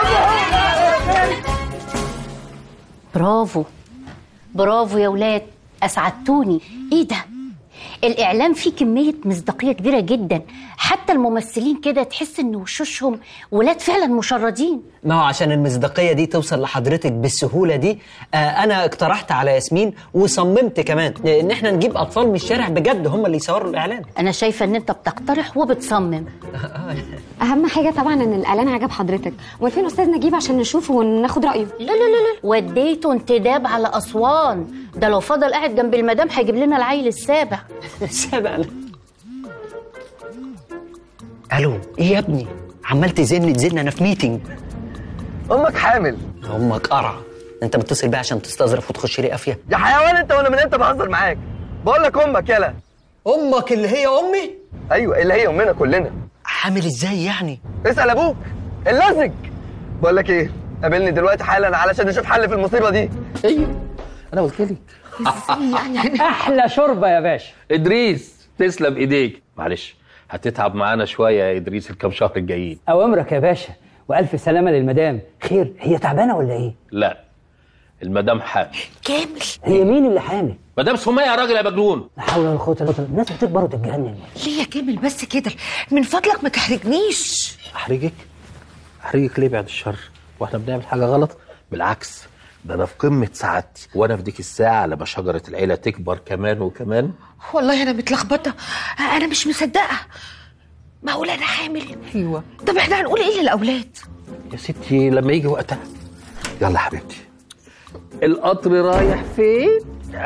برافو برافو يا ولاد، اسعدتوني. ايه ده؟ الإعلام فيه كمية مصداقية كبيرة جدا، حتى الممثلين كده تحس إن وشوشهم ولاد فعلا مشردين. ما هو عشان المصداقية دي توصل لحضرتك بالسهولة دي أنا اقترحت على ياسمين وصممت كمان إن إحنا نجيب أطفال من الشارع بجد هم اللي يصوروا الإعلان. أنا شايفة إن أنت بتقترح وبتصمم. اهم حاجه طبعا ان الاعلان عجب حضرتك. وفين استاذ نجيب عشان نشوفه وناخد رايه؟ لا لا لا لا، وديته انتداب على اسوان، ده لو فضل قاعد جنب المدام هيجيب لنا العيل السابع. السابع؟ الو، ايه يا ابني؟ عمال تزن انا في ميتنج. امك حامل. امك قرع. انت متصل بيها عشان تستظرف وتخش لي قافيه؟ يا حيوان انت، وانا من امتى بهزر معاك؟ بقول لك امك يلا. امك اللي هي امي؟ ايوه اللي هي امنا كلنا. حامل ازاي يعني؟ اسال ابوك اللزج. بقول لك ايه، قابلني دلوقتي حالا علشان نشوف حل في المصيبه دي. ايوه انا قلت لك. يعني احلى شوربه يا باشا. ادريس تسلم ايديك. معلش هتتعب معانا شويه يا ادريس الكام شهر الجايين. اوامرك يا باشا، والف سلامه للمدام. خير، هي تعبانه ولا ايه؟ لا المدام حامل. كامل؟ هي مين اللي حامل؟ مدام سمية يا راجل يا مجنون. لا حول ولا قوه الا بالله، الناس بتكبر وتتجنن. ليه يا كامل بس كده؟ من فضلك ما تحرجنيش. احرجك ليه بعد الشر؟ واحنا بنعمل حاجه غلط؟ بالعكس، ده انا في قمه سعادتي وانا في ديك الساعه لما شجره العيله تكبر كمان وكمان. والله انا متلخبطه، انا مش مصدقه. معقول انا حامل؟ ايوه. طب احنا هنقول ايه للاولاد؟ يا ستي لما يجي وقتها. يلا يا حبيبتي، القطر رايح فين؟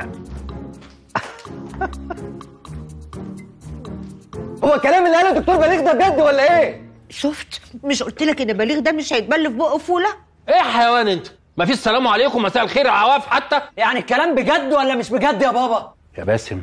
هو الكلام اللي قاله الدكتور بليغ ده بجد ولا ايه؟ شفت؟ مش قلت لك ان بليغ ده مش هيتبل في بقه فوله؟ ايه يا حيوان انت؟ مفيش سلام عليكم مساء الخير يا عواف حتى؟ يعني الكلام بجد ولا مش بجد يا بابا؟ يا باسم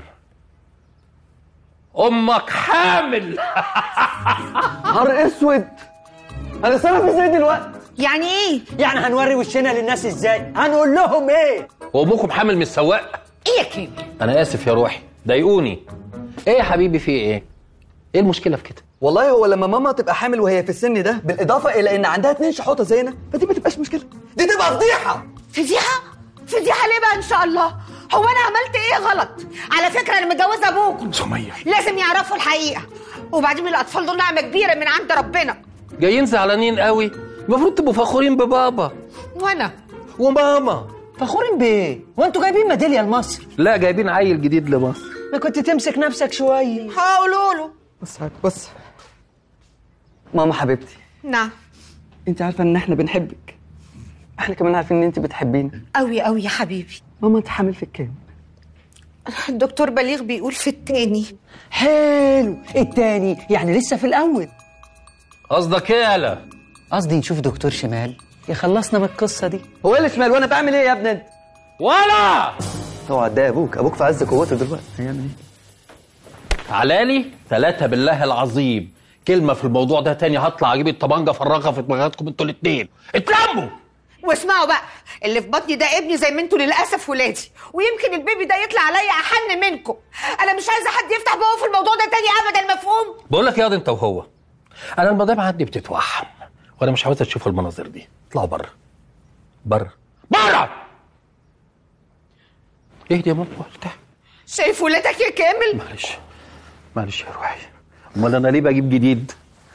امك حامل. نهار اسود، هنتصرف ازاي دلوقتي؟ يعني ايه؟ يعني هنوري وشنا للناس ازاي؟ هنقول لهم ايه؟ وامكم حامل من السواق؟ ايه يا كامل؟ انا اسف يا روحي، ضايقوني. ايه يا حبيبي في ايه؟ ايه المشكله في كده؟ والله هو لما ماما تبقى حامل وهي في السن ده، بالاضافه الى ان عندها 2 شحوطه زينا، فدي ما تبقاش مشكله، دي تبقى فضيحه. فضيحه؟ فضيحه ليه بقى ان شاء الله؟ هو انا عملت ايه غلط؟ على فكره انا متجوزه ابوكم. سمية لازم يعرفوا الحقيقه. وبعدين الاطفال دول نعمه كبيره من عند ربنا. جايين زعلانين قوي، المفروض تبقوا فخورين ببابا وانا وماما. فخورين بايه؟ وانتوا جايبين ميداليه لمصر؟ لا جايبين عيل جديد لمصر. ما كنت تمسك نفسك شويه. هقولوا له. بص ماما حبيبتي، نعم. انت عارفه ان احنا بنحبك، احنا كمان عارفين ان انت بتحبينا قوي قوي يا حبيبي. ماما انت حامل في الكام؟ الدكتور بليغ بيقول في التاني. حلو، التاني يعني لسه في الاول. قصدك ايه يالا؟ قصدي نشوف دكتور شمال يخلصنا من القصه دي. هو ايه اللي شمال وانا بعمل ايه يا ابني انت؟ ولا اوعى ده ابوك في عز قوته دلوقتي، هيعمل ايه؟ تعالالي 3 بالله العظيم كلمه في الموضوع ده تاني هطلع اجيب الطبنجه افرغها في دماغاتكم انتوا الاثنين. اتلموا واسمعوا بقى، اللي في بطني ده ابني زي ما انتوا للاسف ولادي، ويمكن البيبي ده يطلع عليا احن منكم. انا مش عايزه حد يفتح بقه في الموضوع ده تاني ابدا، مفهوم؟ بقول لك يا انت وهو، انا المدام عندي بتتوحم وانا مش عاوزه تشوف المناظر دي. اطلعوا بره بره بره. اهدي يا ماما وارتاح. شايف ولادك يا كامل؟ معلش يا روحي، امال انا ليه بجيب جديد؟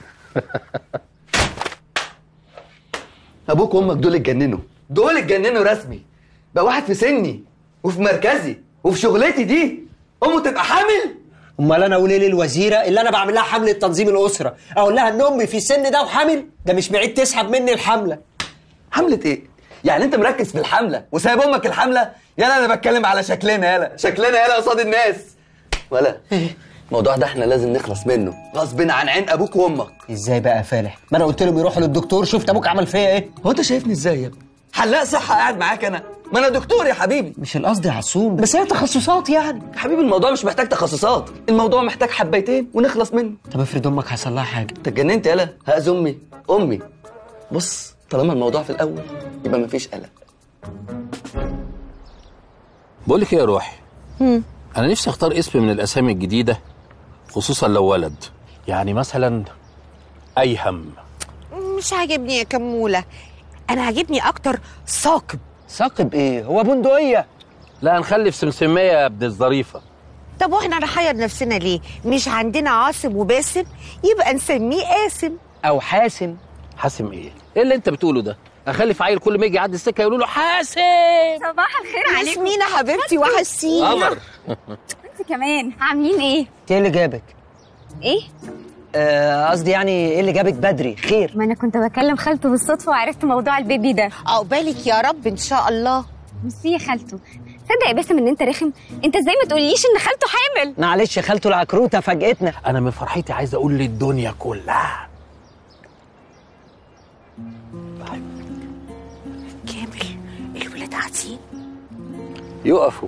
ابوك وامك دول اتجننوا رسمي. بقى واحد في سني وفي مركزي وفي شغلتي دي امه تبقى حامل؟ امال انا اقول ايه للوزيره اللي انا بعمل لها حمله تنظيم الاسره؟ اقول لها ان امي في السن ده وحامل؟ ده مش بعيد تسحب مني الحمله. حمله ايه؟ يعني انت مركز في الحمله وسايب امك الحمله؟ يلا انا بتكلم على شكلنا يلا قصاد الناس. ولا الموضوع ده احنا لازم نخلص منه غصب عن عين ابوك وامك. ازاي بقى يا فالح؟ ما انا قلت لهم يروحوا للدكتور. شفت ابوك عمل فيا ايه؟ هو انت شايفني ازاي يا ابني؟ حلاق صحه قاعد معاك انا؟ ما انا دكتور يا حبيبي. مش القصد يا عصوم، بس هي تخصصات يعني. يا حبيبي الموضوع مش محتاج تخصصات، الموضوع محتاج حبيتين ونخلص منه. طب افرض امك حصل لها حاجه؟ انت اتجننت يالا؟ هاذي امي. بص، طالما الموضوع في الاول يبقى مفيش قلق. بقول لك ايه يا روحي، انا نفسي اختار اسم من الاسامي الجديده، خصوصا لو ولد. يعني مثلا ايهم. مش عاجبني يا كموله، انا عاجبني اكتر ثاقب. ثاقب ايه؟ هو بندقيه؟ لا نخلي في سمسميه يا ابن الظريفه. طب واحنا نحير نفسنا ليه؟ مش عندنا عاصم وباسم؟ يبقى نسميه قاسم او حاسم. حاسم ايه؟ ايه اللي انت بتقوله ده؟ اخلف عيل كل ما يجي يعدي السكه يقولوا له حاسم. صباح الخير عليكم. ياسمينة حبيبتي وحشتيني. قمر. انت كمان عاملين ايه؟ ايه اللي جابك؟ ايه؟ قصدي يعني ايه اللي جابك بدري؟ خير؟ ما انا كنت بكلم خالته بالصدفه وعرفت موضوع البيبي ده. عقبالك يا رب ان شاء الله. ميرسي يا خالته. تصدق يا باسم ان انت رخم؟ انت ازاي ما تقوليش ان خالته حامل؟ معلش خالته العكروته فاجئتنا. انا من فرحتي عايز اقول للدنيا كلها. كامل الولاد قاعدين يقفوا.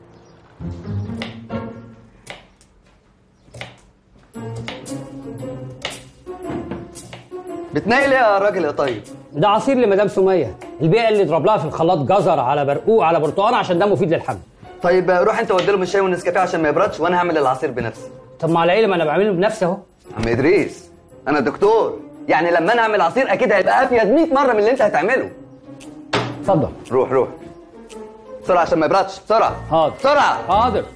بتنقل ايه يا راجل يا طيب؟ ده عصير لمدام سميه، البيئه اللي اضرب لها في الخلاط جزر على برقوق على برتقال عشان ده مفيد للحمل. طيب روح انت ودي لهم الشاي والنسكافيه عشان ما يبردش، وانا هعمل العصير بنفسي. طب ما على ايه؟ ما انا بعمله بنفسي اهو. عم ادريس انا دكتور، يعني لما انا اعمل عصير اكيد هيبقى افيد 100 مره من اللي انت هتعمله. اتفضل. روح بسرعه عشان ما يبردش. بسرعه. حاضر. بسرعه. حاضر.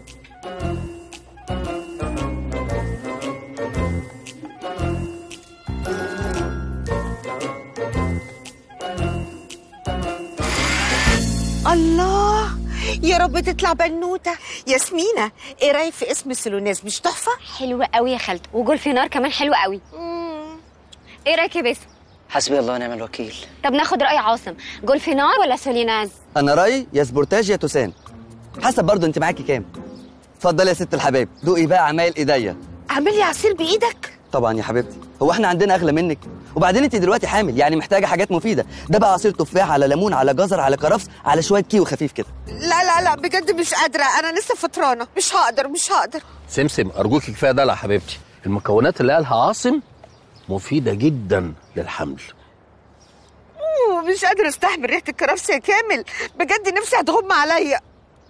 الله، يا رب تطلع بنوته. ياسمينه، ايه رايك في اسم السلوناز؟ مش تحفه؟ حلوه قوي يا خالته، وجولفينار كمان حلوه قوي. ايه رايك يا باسم؟ حسبي الله ونعم الوكيل. طب ناخد راي عاصم، جولفينار ولا سوليناز؟ انا رايي يا سبورتاج يا توسان، حسب برضه انت معاكي كام. اتفضلي يا ست الحبايب، دوقي بقى عمايل ايديا. اعملي عصير بايدك؟ طبعا يا حبيبتي، هو احنا عندنا اغلى منك؟ وبعدين انت دلوقتي حامل، يعني محتاجه حاجات مفيده. ده بقى عصير تفاح على ليمون على جزر على كرفس على شويه كيوي خفيف كده. لا بجد مش قادره، انا لسه فطرانه، مش هقدر. سمسم ارجوكي كفايه دلع يا حبيبتي. المكونات اللي قالها عاصم مفيده جدا للحمل. مش قادره استحمل ريحه الكرفس يا كامل، بجد نفسي هتغم عليا.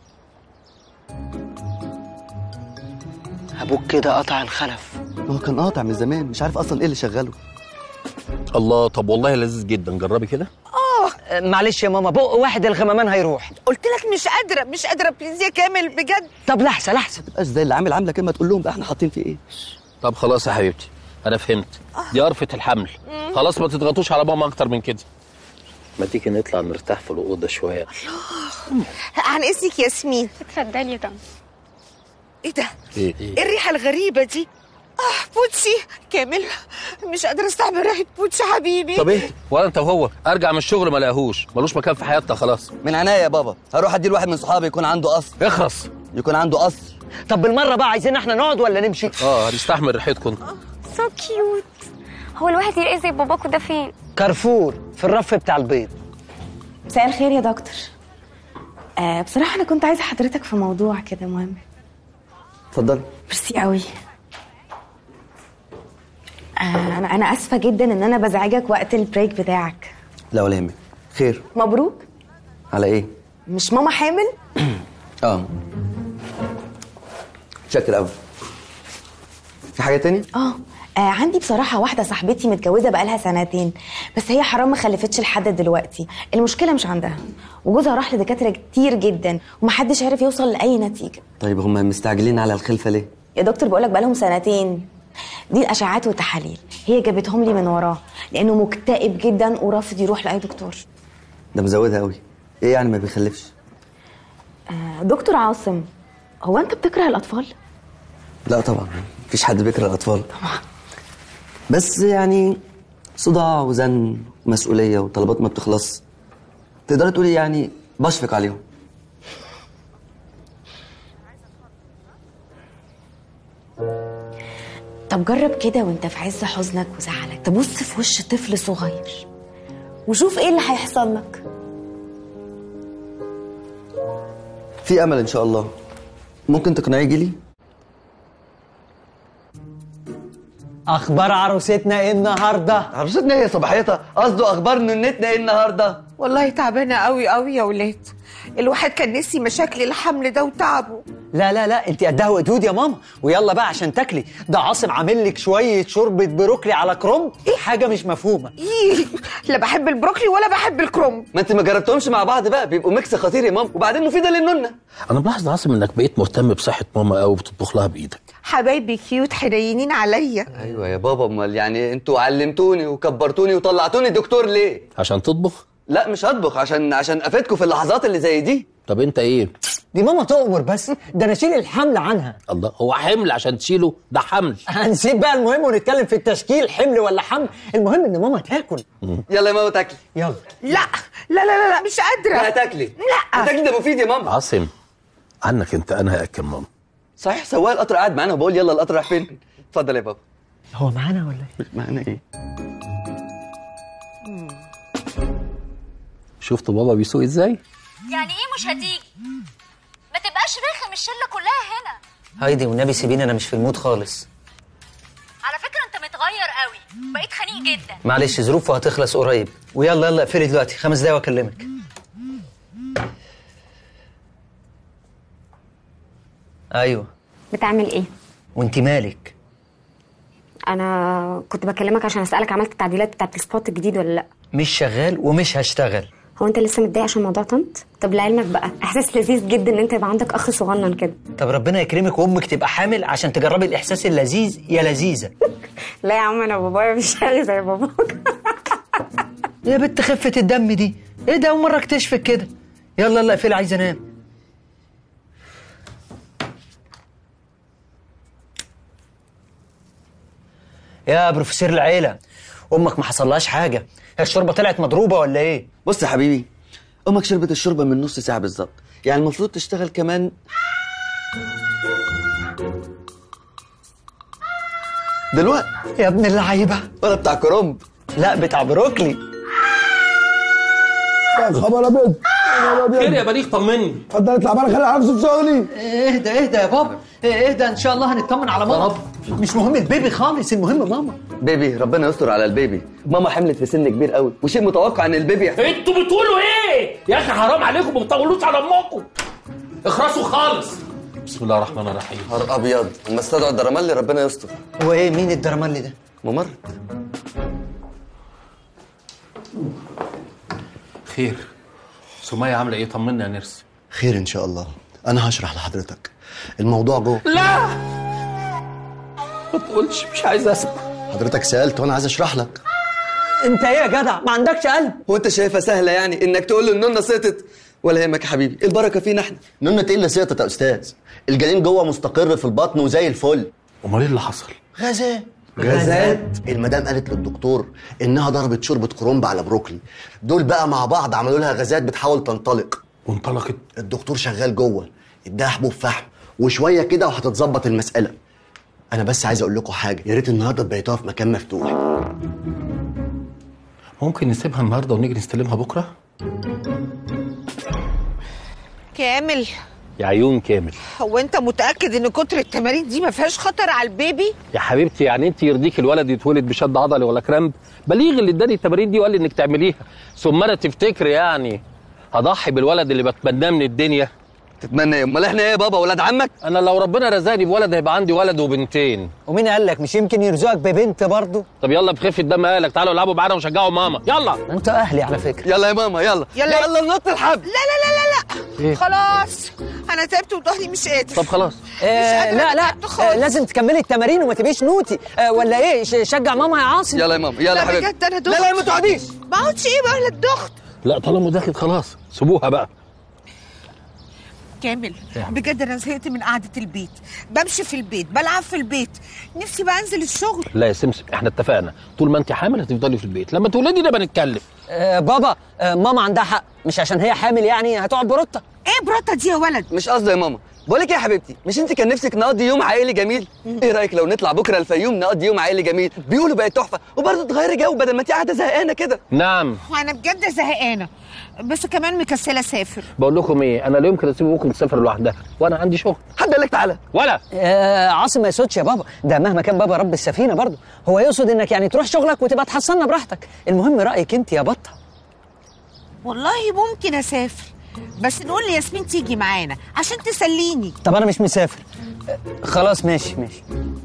ابوك كده قطع الخلف. هو كان قاطع من زمان، مش عارف اصلا ايه اللي شغله. الله، طب والله لذيذ جدا، جربي كده. معلش يا ماما، بق واحد الغمامان هيروح. قلت لك مش قادره بليز يا كامل بجد. طب لحظه ما تبقاش زي اللي عامل عامله كلمه تقول لهم بقى احنا حاطين فيه ايه. طب خلاص يا حبيبتي، انا فهمت. دي قرفه الحمل. خلاص ما تضغطوش على ماما اكتر من كده. ما تيجي نطلع نرتاح في الاوضه شويه. عن اذنك ياسمين. اتفضلي يا طنط. ايه ده؟ ايه الريحه الغريبه دي؟ بوتشي كامل، مش قادره استحمل ريحه بوتشي حبيبي. طب ايه؟ ولا انت وهو ارجع من الشغل ما لاقيهوش، ملوش مكان في حياتنا خلاص. من عناية يا بابا، هروح ادي لواحد من صحابي يكون عنده قصر. اخرس. يكون عنده قصر. طب بالمره بقى، عايزين احنا نقعد ولا نمشي؟ هنستحمل ريحتكم. سو كيوت. هو الواحد يلاقي زي باباكو ده فين؟ كارفور في الرف بتاع البيض. مساء الخير يا دكتور. بصراحه انا كنت عايزه حضرتك في موضوع كده مهم. اتفضلي. ميرسي قوي. انا اسفه جدا ان انا بزعجك وقت البريك بتاعك. لا ولا يهمك. خير؟ مبروك. على ايه؟ مش ماما حامل؟ شكر قوي. في حاجه تاني؟ عندي بصراحه واحده صاحبتي متجوزه بقالها 2 سنين، بس هي حرام ما خلفتش لحد دلوقتي. المشكله مش عندها، وجوزها راح لدكاتره كتير جدا ومحدش عارف يوصل لاي نتيجه. طيب هم مستعجلين على الخلفه ليه؟ يا دكتور بقولك بقالهم 2 سنين. دي الاشعاعات والتحاليل هي جابتهم لي من وراه، لانه مكتئب جدا ورافض يروح لاي دكتور. ده مزودها قوي. ايه يعني ما بيخلفش؟ دكتور عاصم، هو انت بتكره الاطفال؟ لا طبعا، مفيش حد بيكره الاطفال طبعا، بس يعني صداع وزن ومسؤوليه وطلبات ما بتخلص، تقدري تقولي يعني بشفق عليهم. طب جرب كده وانت في عز حزنك وزعلك تبص في وش طفل صغير وشوف ايه اللي هيحصل لك. في امل ان شاء الله. ممكن تقنعيه يجيلي؟ اخبار عروستنا ايه النهارده؟ عروستنا ايه صباحيتها؟ قصده اخبار نونتنا ايه النهارده؟ والله تعبانه قوي يا ولاد. الواحد كان نسي مشاكل الحمل ده وتعبه. لا انت قدها وقدود يا ماما، ويلا بقى عشان تاكلي. ده عاصم عامل لك شويه شوربه بروكلي على كرنب، حاجه مش مفهومه. لا بحب البروكلي ولا بحب الكرنب. ما انت ما جربتهمش مع بعض بقى، بيبقوا ميكس خطير يا ماما، وبعدين مفيده للنونه. انا ملاحظ يا عاصم انك بقيت مهتم بصحه ماما قوي وبتطبخ لها بايدك. حبايبي كيوت حنينين عليا. ايوه يا بابا، امال يعني انتوا علمتوني وكبرتوني وطلعتوني دكتور ليه؟ عشان تطبخ؟ لا مش هطبخ، عشان افيدكم في اللحظات اللي زي دي. طب انت ايه؟ دي ماما تؤمر بس، ده انا اشيل الحمل عنها. الله، هو حمل عشان تشيله؟ ده حمل. هنسيب بقى المهم ونتكلم في التشكيل، حمل ولا حمل، المهم ان ماما تاكل. يلا يا ماما تاكلي. يلا. لا لا لا لا مش قادره. لا تاكلي. لا تاكلي، ده مفيد يا ماما. عاصم عنك انت، انا هاكل ماما. صحيح سواق القطر قاعد معانا وبقول يلا القطر رايح فين؟ اتفضل يا بابا. هو معانا ولا ايه؟ معانا ايه؟ شفتوا بابا بيسوق ازاي؟ يعني ايه مش هتيجي؟ ما تبقاش رخم، الشله كلها هنا. هايدي والنبي سيبيني، انا مش في المود خالص. على فكره انت متغير قوي، بقيت خنيق جدا. معلش ظروفه هتخلص قريب، ويلا يلا اقفلي دلوقتي 5 دقايق واكلمك. ايوه. بتعمل ايه؟ وانت مالك؟ انا كنت بكلمك عشان اسالك عملت التعديلات بتاعت السبوت الجديد ولا لا. مش شغال ومش هشتغل. هو انت لسه متضايق عشان موضوع طنط؟ طب لعلمك بقى احساس لذيذ جدا ان انت يبقى عندك اخ صغنن كده. طب ربنا يكرمك وامك تبقى حامل عشان تجربي الاحساس اللذيذ يا لذيذه. لا يا عم، انا بابايا مش قوي زي باباك. يا بنت خفه الدم دي، ايه ده؟ اول مره اكتشفك كده. يلا يلا اقفلي، عايز انام. يا بروفيسور العيله، امك ما حصلهاش حاجه؟ هي الشوربه طلعت مضروبه ولا ايه؟ بص يا حبيبي، امك شربت الشوربه من نص ساعه بالظبط، يعني المفروض تشتغل كمان دلوقتي. يا ابن اللعيبه. ولا بتاع كرنب؟ لا بتاع بروكلي. يا خبر ابيض. خير يا بليغ، طمني. اتفضل اطلع بره، خلي عارف في شغلي. اهدى اهدى يا بابا، اهدى، ان شاء الله هنطمن على ماما. مش مهم البيبي خالص، المهم ماما. بيبي، ربنا يستر على البيبي. ماما حملت في سن كبير قوي، وشيء متوقع ان البيبي انتوا بتقولوا ايه؟ يا اخي حرام عليكم، ما بتطولوش على امكم. اخرسوا خالص. بسم الله الرحمن الرحيم. نهار ابيض، اما استدعوا الدرمالي ربنا يستر. هو ايه؟ مين الدرمالي ده؟ ممرض. خير. سمية عامله ايه؟ طمنا يا نرس. خير ان شاء الله، انا هشرح لحضرتك الموضوع جوه. لا ما تقولش، مش عايز اسمع. حضرتك سالت وانا عايز اشرح لك. انت ايه يا جدع؟ ما عندكش قلب؟ هو انت شايفها سهله يعني انك تقول له النونه سقطت؟ ولا يهمك يا حبيبي، البركه فينا احنا. نونه ايه اللي سقطت يا استاذ؟ الجنين جوه مستقر في البطن وزي الفل. امال ايه اللي حصل؟ غازات. غازات؟ المدام قالت للدكتور انها ضربت شوربه كرنب على بروكلي، دول بقى مع بعض عملوا لها غازات بتحاول تنطلق. وانطلقت؟ الدكتور شغال جوه، اداها حبوب فحم وشويه كده وهتتظبط المساله. انا بس عايز اقول لكم حاجه، يا ريت النهارده تبيتوها في مكان مفتوح. ممكن نسيبها النهارده ونيجي نستلمها بكره؟ كامل، يا عيون كامل، هو انت متاكد ان كتر التمارين دي ما فيهاش خطر على البيبي؟ يا حبيبتي يعني انت يرضيك الولد يتولد بشد عضلي ولا كرامب؟ بليغ اللي اداني التمارين دي وقال لي انك تعمليها، ثم انا تفتكر يعني هضحي بالولد اللي بتمناه من الدنيا؟ تتمنى ايه؟ امال احنا ايه يا بابا، ولاد عمك؟ انا لو ربنا رزقني بولد هيبقى عندي ولد وبنتين. ومين قال لك مش يمكن يرزقك ببنت برضه؟ طب يلا بخفه دم اهلك، تعالوا العبوا معانا وشجعوا ماما، يلا. انت اهلي على فكره. يلا يا ماما، يلا يلا يلا ننط الحبل. لا لا لا لا لا إيه؟ خلاص انا تعبت وظهري مش قادر. طب خلاص. لا لا لازم تكملي التمارين وما تبقيش نوتي. ولا ايه؟ شجع ماما يا عاصم. يلا يا ماما، يلا يا حبيبي. بجد انا دخت. لا لا ما تقعديش. ما اقعدش ايه بقى الضغط؟ لا طالما داخل خلاص سيبوها بقى. كامل بجد انا زهقت من قعده البيت، بمشي في البيت، بلعب في البيت، نفسي بقى انزل الشغل. لا يا سمسم، احنا اتفقنا طول ما انت حامل هتفضلي في البيت، لما تولدي نبقى نتكلم. بابا ماما عندها حق، مش عشان هي حامل يعني هتقعد بروتة. ايه بروتة دي يا ولد؟ مش قصدي يا ماما، بقول لك ايه يا حبيبتي، مش انت كان نفسك نقضي يوم عائلي جميل؟ ايه رايك لو نطلع بكره الفيوم نقضي يوم عائلي جميل؟ بيقولوا بقت تحفه، وبرضه تغيري جو بدل ما انت قاعده زهقانه كده. نعم. انا بجد زهقانه، بس كمان مكسله اسافر. بقول لكم ايه، انا لا يمكن اسيب امكم تسافر لوحدها وانا عندي شغل. حد قال لك تعالى؟ ولا عاصم ما يقصدش يا بابا، ده مهما كان بابا رب السفينه برضه، هو يقصد انك يعني تروح شغلك وتبقى تحصلنا براحتك. المهم رايك انت يا بطه. والله ممكن اسافر، بس نقول لياسمين تيجي معانا عشان تسليني. طب انا مش مسافر. خلاص ماشي ماشي.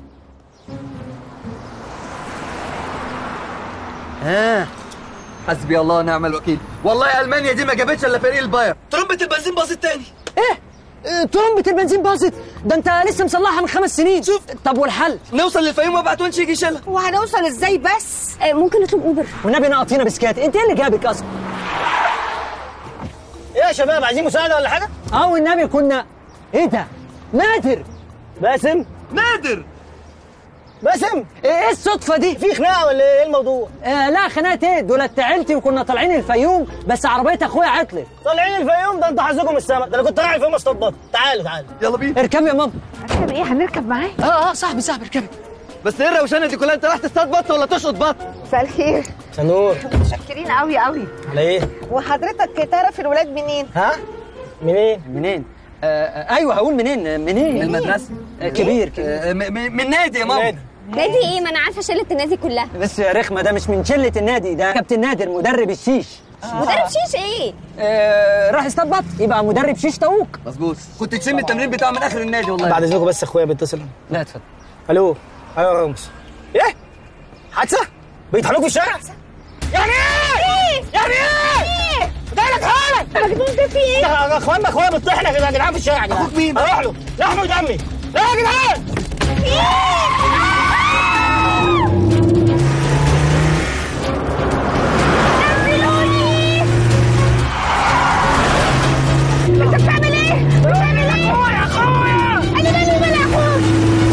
حسبي الله ونعم الوكيل. والله المانيا دي ما جابتش الا فريق الباير. ترمبة البنزين باظت تاني. ايه؟ ترمبة البنزين باظت؟ ده انت لسه مصلحها من 5 سنين. شوف. طب والحل؟ نوصل للفيوم وابعت ونش يجي يشيلها. وهنوصل ازاي بس؟ ممكن نطلب اوبر. والنبي ناقطينا بسكات، انت ايه اللي جابك اصلا؟ ايه يا شباب عايزين مساعده ولا حاجه؟ والنبي كنا ايه ده؟ نادر باسم نادر باسم ايه الصدفه دي؟ في خناقه ولا ايه الموضوع؟ لا خناقه ايه؟ دولت عيلتي وكنا طالعين الفيوم بس عربيه اخويا عطلت. طالعين الفيوم؟ ده انت حظكم السمك، ده انا كنت رايح الفيوم اصطاد. تعالوا يلا بينا. اركبي يا ماما. اركب ايه؟ هنركب معاه؟ صاحبي اركبي. بس ايه الروشانه دي كلها؟ انت رايح تصطاد بط ولا تشقط بط؟ مساء الخير. سنور متشكرين قوي قوي. على ايه؟ وحضرتك تعرف الولاد منين؟ ها؟ منين؟ ايوه هقول منين؟ من المدرسه. كبير من نادي يا ماما. نادي ايه؟ ما انا عارفه شله النادي كلها. بس يا رخمه ده مش من شله النادي، ده كابتن نادر مدرب الشيش. مدرب شيش ايه؟ راح يصطاد بط يبقى مدرب شيش طاووق. مظبوط. كنت تشم التمرين بتاعه من اخر النادي والله. بعد اذنكم بس اخويا بيتصل. لا اتفضل. الو. ايوه يا رامز. ايه؟ حادثه؟ بيطحنوك في الشارع؟ يعني ايه؟ يعني ايه؟ جايلك حالك مجنون ده في ايه؟ اخويا بيطحنا كده يا جدعان في الشارع. اخوك مين؟ اروح له لحمه ودمي. لا يا جدعان انت بتعمل ايه؟ بتعمل ايه؟ يا اخويا انا مالي ومال اخوك.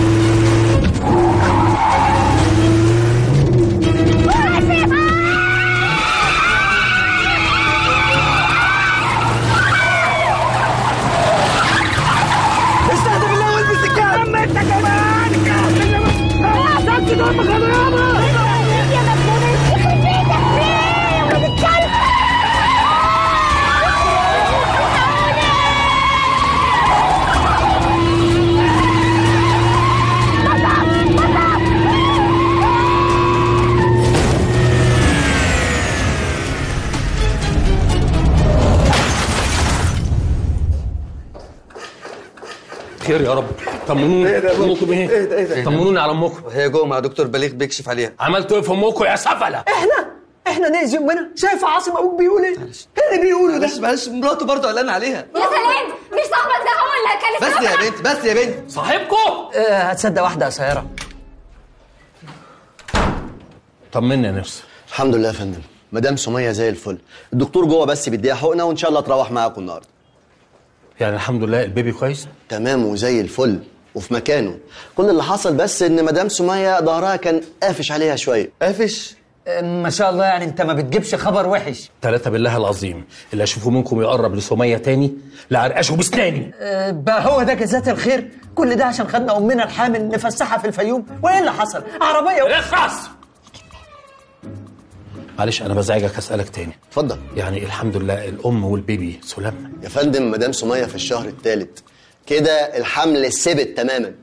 استهدى بالله والبس الكام. انت كمان سكت امك يا يابا. يا مجنون يخرب بيتك فيه يا ولد الكلب. خير يا رب. طمنوني. امكم ايه؟ ايه طمنوني على امكم. هي جوه مع دكتور بليغ بيكشف عليها. عملتوا ايه في امكم يا سفله؟ احنا نأذي امنا. شايف عاصم ابوك بيقول ايه؟ ايه اللي بيقوله ده؟ معلش مراته برضه قلقان عليها. يا سلام، مش صاحبك ده هو اللي هيكلف. بس يا بنت صاحبكم؟ هتصدق واحده قصيره. طمني يا نفسي. الحمد لله يا فندم، مدام سميه زي الفل. الدكتور جوه بس بيديها حقنه وان شاء الله تروح معاكم النهارده. يعني الحمد لله البيبي كويس؟ تمام وزي الفل وفي مكانه. كل اللي حصل بس ان مدام سميه ظهرها كان قافش عليها شويه. قافش؟ ما شاء الله، يعني انت ما بتجيبش خبر وحش. 3 بالله العظيم اللي اشوفه منكم يقرب لسميه تاني لعرقشه بسناني. بقى هو ده جزات الخير؟ كل ده عشان خدنا امنا الحامل نفسحها في الفيوم؟ وايه اللي حصل؟ عربيه اخرس. معلش انا بزعجك اسالك تاني. اتفضل. يعني الحمد لله الام والبيبي سلام؟ يا فندم مدام سميه في الشهر الثالث كده، الحمل ثبت تماما.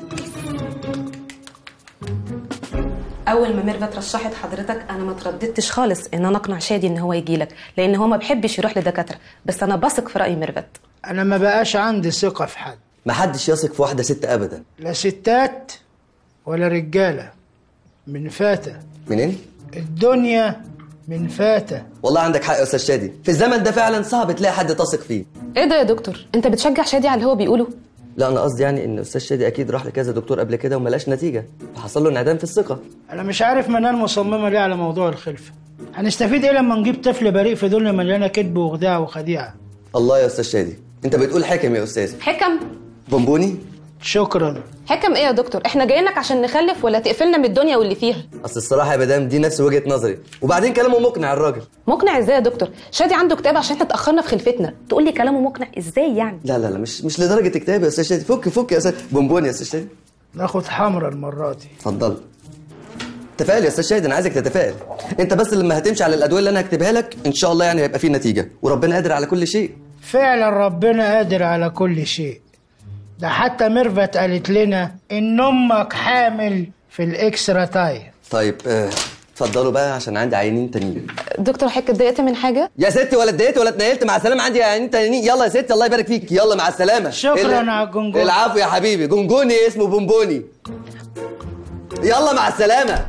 اول ما ميرفت رشحت حضرتك انا ما ترددتش خالص ان انا اقنع شادي ان هو يجي لك، لان هو ما بيحبش يروح لدكاتره، بس انا بثق في راي ميرفت. انا ما بقاش عندي ثقه في حد. ما حدش يثق في واحده ست ابدا. لا ستات ولا رجاله. من فاتة. منين؟ الدنيا من فاتة. والله عندك حق يا استاذ شادي، في الزمن ده فعلا صعب تلاقي حد تثق فيه. ايه ده يا دكتور؟ انت بتشجع شادي على اللي هو بيقوله؟ لا انا قصدي يعني ان استاذ شادي اكيد راح لكذا دكتور قبل كده وما لقاش نتيجه، فحصل له انعدام في الثقه. انا مش عارف منال مصممه ليه على موضوع الخلفه. هنستفيد ايه لما نجيب طفل بريء في دنيا مليانه كذب وخداع وخديعه؟ الله يا استاذ شادي، انت بتقول حكم يا استاذ. حكم؟ بونبوني؟ شكرا. حكم ايه يا دكتور؟ احنا جايين لك عشان نخلف ولا تقفلنا من الدنيا واللي فيها؟ اصل الصراحه يا مدام دي نفس وجهه نظري، وبعدين كلامه مقنع الراجل. مقنع ازاي يا دكتور؟ شادي عنده كتاب عشان احنا اتاخرنا في خلفتنا، تقول لي كلامه مقنع ازاي يعني؟ لا مش لدرجه كتاب يا استاذ شادي. فك يا استاذ. بونبوني يا استاذ شادي. ناخد حمرا المره دي. اتفضل. تفائل يا استاذ شادي، انا عايزك تتفائل. انت بس لما هتمشي على الادويه اللي انا هكتبها لك ان شاء الله يعني هيبقى فيه نتيجه، وربنا قادر على كل شيء. فعلا ربنا قادر على كل شيء. ده حتى ميرفت قالت لنا ان امك حامل في الاكسترا تايم. طيب اتفضلوا بقى عشان عندي عيانين تانيين. دكتور حضرتك اتضايقت من حاجه؟ يا ستي ولا اتضايقت ولا اتنيلت، مع السلامه، عندي عيانين تانيين. يلا يا ستي الله يبارك فيك، يلا مع السلامه. شكرا على الجنجوني. العفو يا حبيبي، جنجوني اسمه بونبوني. يلا مع السلامه.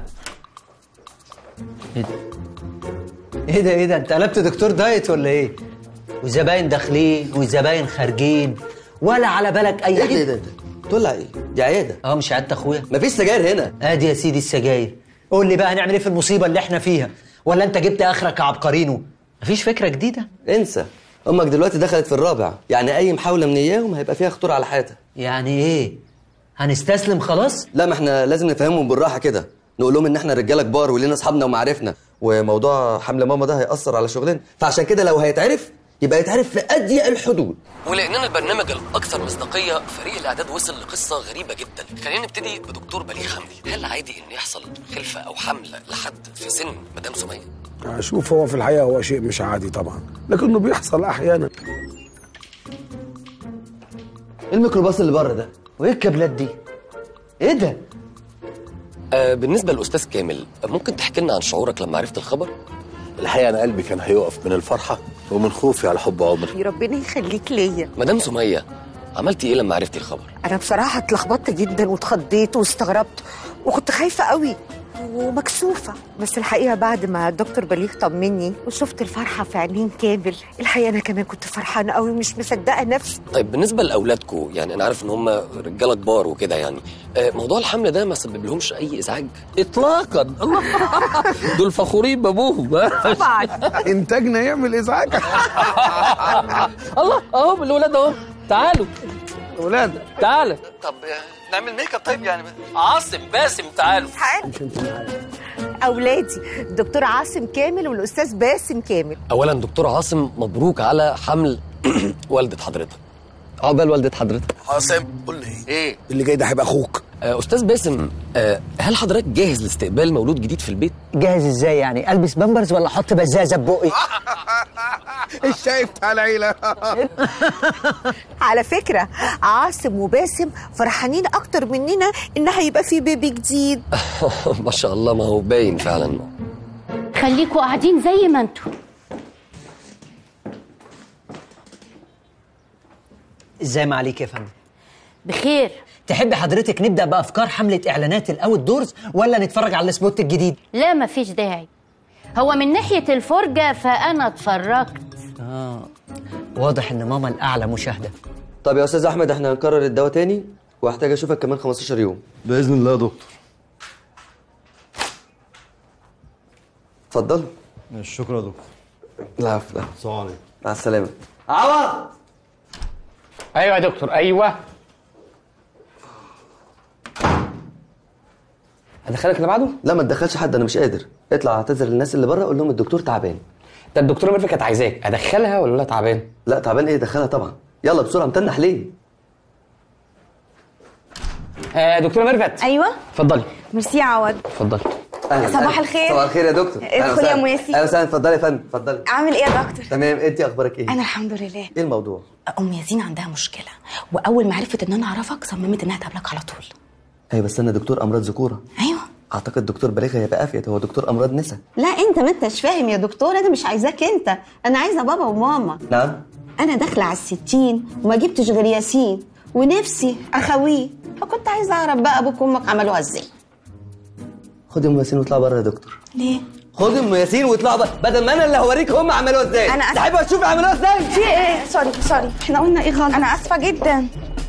ايه ده انت قلبت دكتور دايت ولا ايه؟ وزباين داخلين وزباين خارجين ولا على بالك اي حاجه؟ ايه ده تولع ايه؟ دي عياده. مش عياده اخويا. مفيش سجاير هنا. ادي يا سيدي السجاير. قول لي بقى هنعمل ايه في المصيبه اللي احنا فيها؟ ولا انت جبت اخرك يا عبقرينو؟ مفيش فكره جديده؟ انسى، امك دلوقتي دخلت في الرابع، يعني اي محاوله من اياهم هيبقى فيها خطوره على حياتها. يعني ايه؟ هنستسلم خلاص؟ لا، ما احنا لازم نفهمهم بالراحه كده، نقول لهم ان احنا رجاله كبار ولينا اصحابنا ومعارفنا، وموضوع حمل ماما ده هيأثر على شغلنا، فعشان كده لو هيتعرف يبقى يتعرف في اضيق الحدود. ولاننا البرنامج الاكثر مصداقيه، فريق الاعداد وصل لقصه غريبه جدا. خلينا نبتدي بدكتور بليغ حمدي. هل عادي ان يحصل خلفه او حمل لحد في سن مدام سميه؟ شوف، هو في الحقيقه هو شيء مش عادي طبعا، لكنه بيحصل احيانا. الميكروباص اللي بره ده وايه الكابلات دي؟ ايه ده؟ بالنسبه للاستاذ كامل، ممكن تحكي لنا عن شعورك لما عرفت الخبر؟ الحقيقه انا قلبي كان هيقف من الفرحه ومن خوفي على حب عمري. يا ربنا يخليك ليا. مدام سميه، عملتي ايه لما عرفتي الخبر؟ انا بصراحه اتلخبطت جدا واتخضيت واستغربت وكنت خايفه قوي ومكسوفه، بس الحقيقه بعد ما الدكتور بليغ طمني وشفت الفرحه في عينين كامل، الحقيقه انا كمان كنت فرحانه قوي ومش مصدقه نفسي. طيب بالنسبه لاولادكم، يعني انا عارف ان هم رجاله كبار وكده، يعني موضوع الحمل ده ما سبب لهمش اي ازعاج اطلاقا؟ الله دول فخورين بابوهم طبعا. انتاجنا يعمل ازعاج. الله اهو الولاد اهو، تعالوا ولاد تعالوا. طب نعمل ميك اب طيب؟ يعني عاصم باسم تعالوا. مش انت معايا؟ اولادي الدكتور عاصم كامل والاستاذ باسم كامل. اولا دكتور عاصم، مبروك على حمل والده حضرتك. عقبال والده حضرتك. عاصم قول لي ايه اللي جاي ده؟ هيبقى اخوك. استاذ باسم، هل حضرتك جاهز لاستقبال مولود جديد في البيت؟ جاهز ازاي يعني؟ البس بامبرز ولا احط بزازه ببقي؟ الشاي بتاع العيله. على فكره عاصم وباسم فرحانين اكتر مننا ان هيبقى في بيبي جديد. ما شاء الله، ما هو باين فعلا. خليكوا قاعدين زي ما انتوا. ازاي ما عليك يا فندم؟ بخير. تحبي حضرتك نبدا بافكار حمله اعلانات الاوت دورز ولا نتفرج على السبوت الجديد؟ لا مفيش داعي، هو من ناحيه الفرجه فانا اتفرجت. واضح ان ماما الاعلى مشاهده. طب يا استاذ احمد، احنا هنكرر الدواء تاني وهحتاج اشوفك كمان 15 يوم باذن الله يا دكتور. اتفضل. شكرا يا دكتور. العفو. السلام عليكم. مع السلامه. عوض. ايوه يا دكتور. ايوه. ادخلك اللي بعده؟ لا ما تدخلش حد، انا مش قادر. اطلع اعتذر للناس اللي بره، قول لهم الدكتور تعبان. ده الدكتوره ميرفت كانت عايزاك، ادخلها ولا لا تعبان؟ لا تعبان ايه، دخلها طبعا. يلا بسرعه، متنح ليه؟ دكتوره ميرفت. ايوه اتفضلي. ميرسي يا عوض. اتفضلي. صباح الخير. صباح الخير يا دكتور. ادخل يا مياسي. اهلا وسهلا. اتفضلي يا فندم، اتفضلي. عامل ايه يا دكتور؟ تمام. انت اخبارك ايه؟ انا الحمد لله. ايه الموضوع؟ ام ياسين عندها مشكله، واول ما عرفت ان انا اعرفك صممت انها تقابلك على طول. ايوه بس انا دكتور امراض ذكوره. ايوه. اعتقد دكتور بليغ هيبقى افيد، هو دكتور امراض نساء. لا انت ما انتش فاهم يا دكتور، انا مش عايزاك انت، انا عايزه بابا وماما. نعم. انا داخله على 60 وما جبتش غير ياسين ونفسي اخويه، فكنت عايزه اعرف بقى ابوك وامك عملوها ازاي. خد ام ياسين واطلع بره يا دكتور. ليه؟ خد ام ياسين واطلع بره، بدل ما انا اللي هوريك هم عملوها ازاي. انا تحب اشوف عملوها ازاي؟ في ايه؟ سوري احنا قلنا ايه غلط؟ انا اسفه جدا.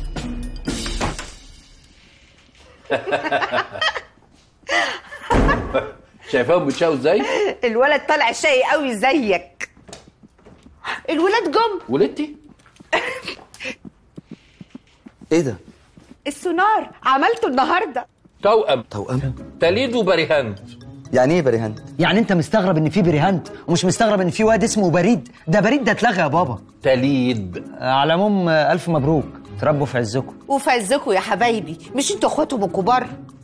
شايفاهم بتشاو ازاي؟ الولد طالع شقي قوي زيك. الولاد جم. ولدتي؟ ايه ده؟ السونار عملته النهارده. توأم. توأم؟ تليد وبريهانت. يعني ايه بريهانت؟ يعني انت مستغرب ان في بريهانت ومش مستغرب ان في واد اسمه بريد؟ ده بريد ده اتلغى يا بابا. تليد. على العموم الف مبروك، تربوا في عزكم. وفي عزكم يا حبايبي، مش انتوا اخواتهم الكبار؟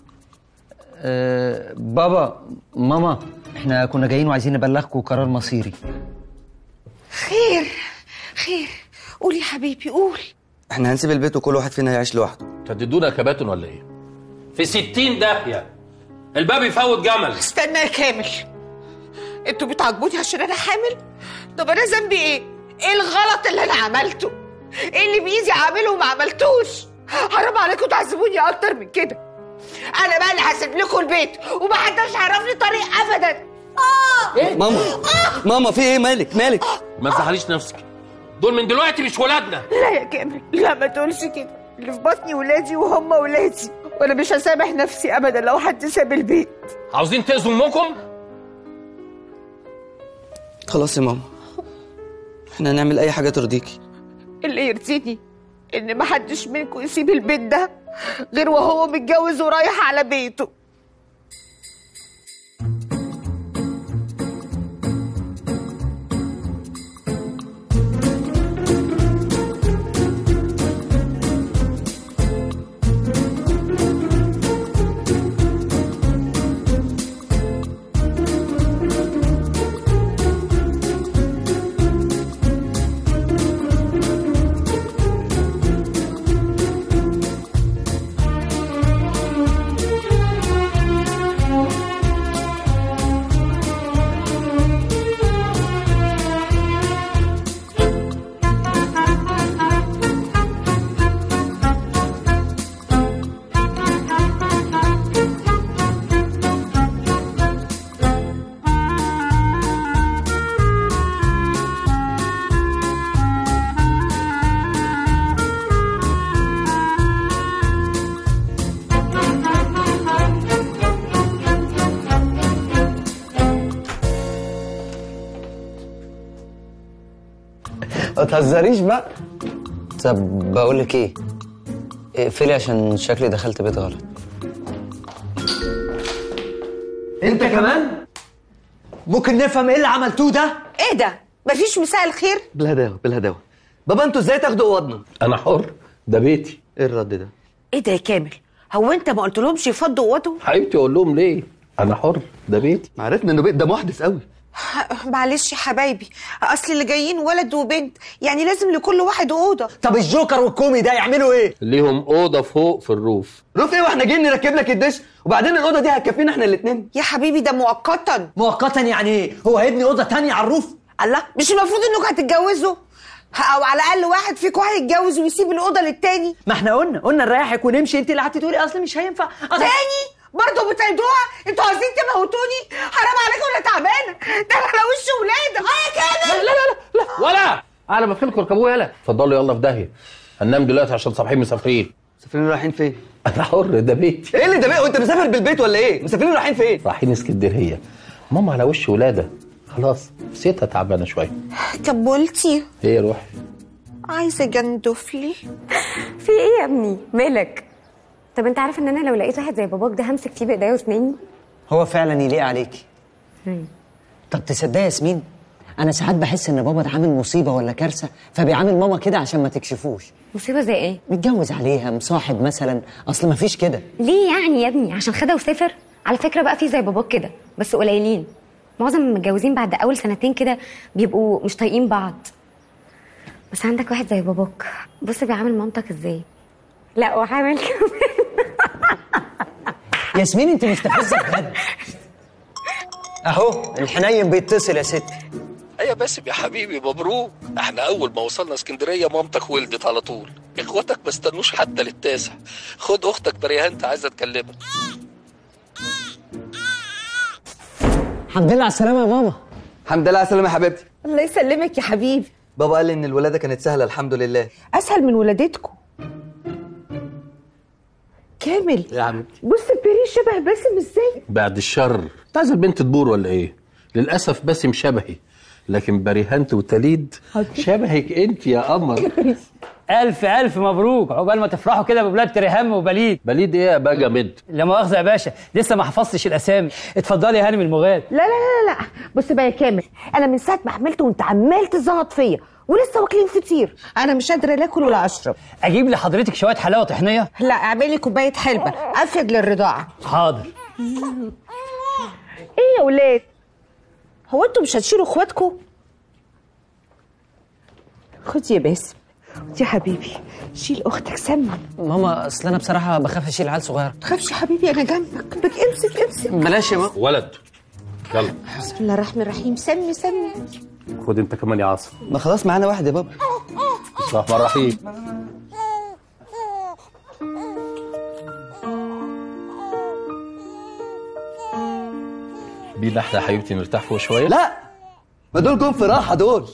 بابا ماما، احنا كنا جايين وعايزين نبلغكم قرار مصيري. خير. قول يا حبيبي قول. احنا هنسيب البيت وكل واحد فينا هيعيش لوحده. تددونا كباتن ولا ايه؟ في 60 داهيه الباب يفوت جمل. استنى يا كامل، انتوا بتعاقبوني عشان انا حامل؟ طب انا ذنبي ايه؟ ايه الغلط اللي انا عملته؟ ايه اللي بايدي اعمله وما عملتوش؟ حرام عليكم تعذبوني اكتر من كده. انا بقى اللي هسيب لكم البيت ومحدش هيعرفني طريق ابدا. ايه؟ ماما في ايه؟ مالك؟ ما تزعليش نفسك، دول من دلوقتي مش ولادنا. لا يا كامل، لا ما تقولش كده، اللي في بطني ولادي وهم ولادي، وانا مش هسامح نفسي ابدا لو حد ساب البيت. عاوزين تأذوا امكم؟ خلاص يا ماما، احنا هنعمل اي حاجه ترضيكي. اللي يرضيني ان محدش منكم يسيب البيت ده غير وهو متجوز ورايح على بيته. ما تهزريش بقى. طب بقول لك ايه، اقفلي عشان شكلي دخلت بيت غلط. انت كمان ممكن نفهم ايه اللي عملتوه ده؟ ايه ده؟ مفيش مساء الخير؟ بالهداوه بالهداوه. بابا انتوا ازاي تاخدوا اوضنا؟ انا حر، ده بيتي. ايه الرد ده؟ ايه ده يا كامل؟ هو انت ما قلتلهمش يفضوا اوضهم؟ حبيبتي اقول لهم ليه؟ انا حر، ده بيتي. عرفنا انه بيت ده محدث قوي. معلش يا حبايبي، اصل اللي جايين ولد وبنت، يعني لازم لكل واحد اوضه. طب الجوكر والكومي ده يعملوا ايه؟ ليهم اوضه فوق في الروف. روف ايه واحنا جايين نركب لك الدش وبعدين الاوضه دي هتكفينا احنا الاثنين؟ يا حبيبي ده مؤقتا. مؤقتا يعني ايه؟ هو هيبني اوضه تانية على الروف؟ الله، مش المفروض انكم هتتجوزوا؟ او على الاقل واحد فيكم هيتجوز ويسيب الاوضه للتاني. ما احنا قلنا نريحك ونمشي، انت اللي قعدتي تقولي اصل مش هينفع. تاني برضه بتعيدوها؟ انتوا عايزين تموتوني؟ حرام عليكم، انا تعبانه، ده انا على وش ولاده. يا كامل. لا لا لا لا ولا على ما فيلكم اركبوه. يلا اتفضلوا يلا في داهيه، هننام دلوقتي عشان صاحيين مسافرين. مسافرين رايحين فين؟ انا حر، ده بيتي. ايه اللي ده بيه؟ وانت مسافر بالبيت ولا ايه؟ مسافرين رايحين فين؟ رايحين اسكندريه، ماما على وش ولاده، خلاص نسيتها تعبانه شويه. كبولتي ايه روحي؟ عايزه جندفلي. في ايه يا ابني؟ مالك؟ طب انت عارف ان انا لو لقيت واحد زي باباك ده همسك فيه بايديا واسناني؟ هو فعلا يليق عليكي. طب تصدقي يا ياسمين، انا ساعات بحس ان بابا ده عامل مصيبه ولا كارثه، فبيعامل ماما كده عشان ما تكشفوش. مصيبه زي ايه؟ متجوز عليها، مصاحب مثلا، اصل ما فيش كده. ليه يعني يا ابني؟ عشان خدها وسافر؟ على فكره بقى في زي باباك كده بس قليلين. معظم المتجوزين بعد اول سنتين كده بيبقوا مش طايقين بعض. بس عندك واحد زي باباك، بص بيعامل مامتك ازاي. لا وعامل كمان. ياسمين انت مستفزه بجد. اهو الحنين بيتصل يا ستي. ايوه باسم يا حبيبي مبروك. احنا اول ما وصلنا اسكندريه مامتك ولدت على طول. اخواتك ما استنوش حتى للتاسع. خد اختك بريهان انت عايزه تكلمك. الحمد لله على السلامه يا ماما. الحمد لله على السلامه يا حبيبتي. الله يسلمك يا حبيبي. بابا قال لي ان الولاده كانت سهله الحمد لله. اسهل من ولادتكم. كامل يا حبيبتي بص بيري شبه باسم ازاي. بعد الشر، انت عايز البنت تبور ولا ايه؟ للاسف باسم شبهي، لكن بريهانت وتليد شبهك انت يا قمر. ألف ألف مبروك، عقبال ما تفرحوا كده بولاد تريهام وبليد. بليد ايه يا بقى جامد؟ لا مؤاخذة يا باشا، لسه ما حفظتش الأسامي. اتفضلي يا هانم المغاد. لا لا لا لا بص بقى يا كامل، أنا من ساعة ما حملت وأنت عمال تزغط فيا ولسه واكلين فطير، أنا مش قادرة لا آكل ولا أشرب. أجيب لحضرتك شوية حلاوة طحينية؟ لا اعملي كوباية حلبة أفيد للرضاعة. حاضر. إيه يا ولاد؟ هو أنتوا مش هتشيلوا إخواتكم؟ خد يا باسم، خد يا حبيبي، شيل اختك سمي. ماما اصل انا بصراحه بخاف اشيل عيل صغير. ما تخافش يا حبيبي انا جنبك، امسك بلاش يا ماما. ولد يلا. بسم الله الرحمن الرحيم. سمي خد انت كمان يا عاصم. ما خلاص معانا واحد يا بابا. بسم الله الرحمن الرحيم. بينا احنا يا حبيبتي نرتاح فوق شويه. لا ما دول جم في راحه دول.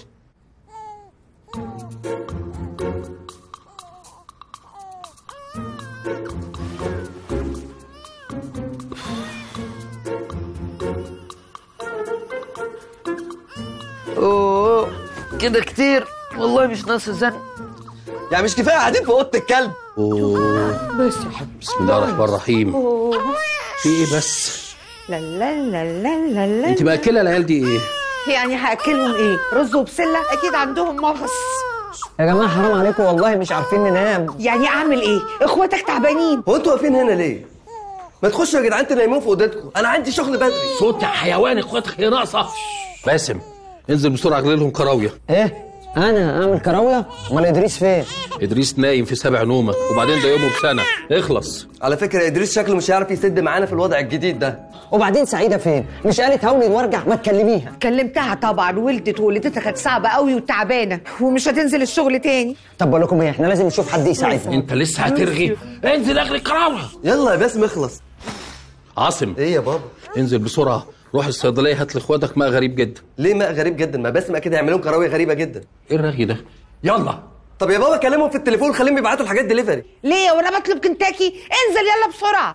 كده كتير والله مش ناقص زن. يعني مش كفايه قاعدين في اوضه الكلب؟ بس يا حبيبي بسم الله الرحمن الرحيم. في ايه بس؟ لا لا لا لا لا لا. انت مأكله العيال دي ايه؟ يعني هاكلهم ايه؟ رز وبسله؟ اكيد عندهم مغص. يا جماعه حرام عليكم والله مش عارفين ننام. يعني اعمل ايه؟ اخواتك تعبانين. هو انتوا واقفين هنا ليه؟ ما تخشوا يا جدعان تنيمون في اوضتكم، انا عندي شغل بدري. صوت يا حيوان، اخواتك هي ناقصه. باسم انزل بسرعه اغلي لهم كراويه. ايه؟ انا اعمل كراويه؟ امال ادريس فين؟ ادريس نايم في 7 نومه وبعدين ده يومه بسنه. اخلص. على فكره ادريس شكله مش هيعرف يسد معانا في الوضع الجديد ده. وبعدين سعيده فين؟ مش قالت هولد وارجع؟ ما تكلميها. كلمتها طبعا، ولدت وولدتها كانت صعبه قوي وتعبانه ومش هتنزل الشغل تاني. طب بقول لكم ايه، احنا لازم نشوف حد يساعدنا. انت لسه هترغي؟ انزل اغلي كراويه. يلا يا باسم اخلص. عاصم. ايه يا بابا؟ انزل بسرعه روح الصيدليه هات لاخواتك ماء غريب جدا. ليه ماء غريب جدا؟ ما باسم اكيد هيعملوا لهم كراويه غريبه جدا. ايه الرغي ده؟ يلا. طب يا بابا كلمهم في التليفون خليهم يبعتوا الحاجات دليفري. ليه وانا بطلب كنتاكي؟ انزل يلا بسرعه.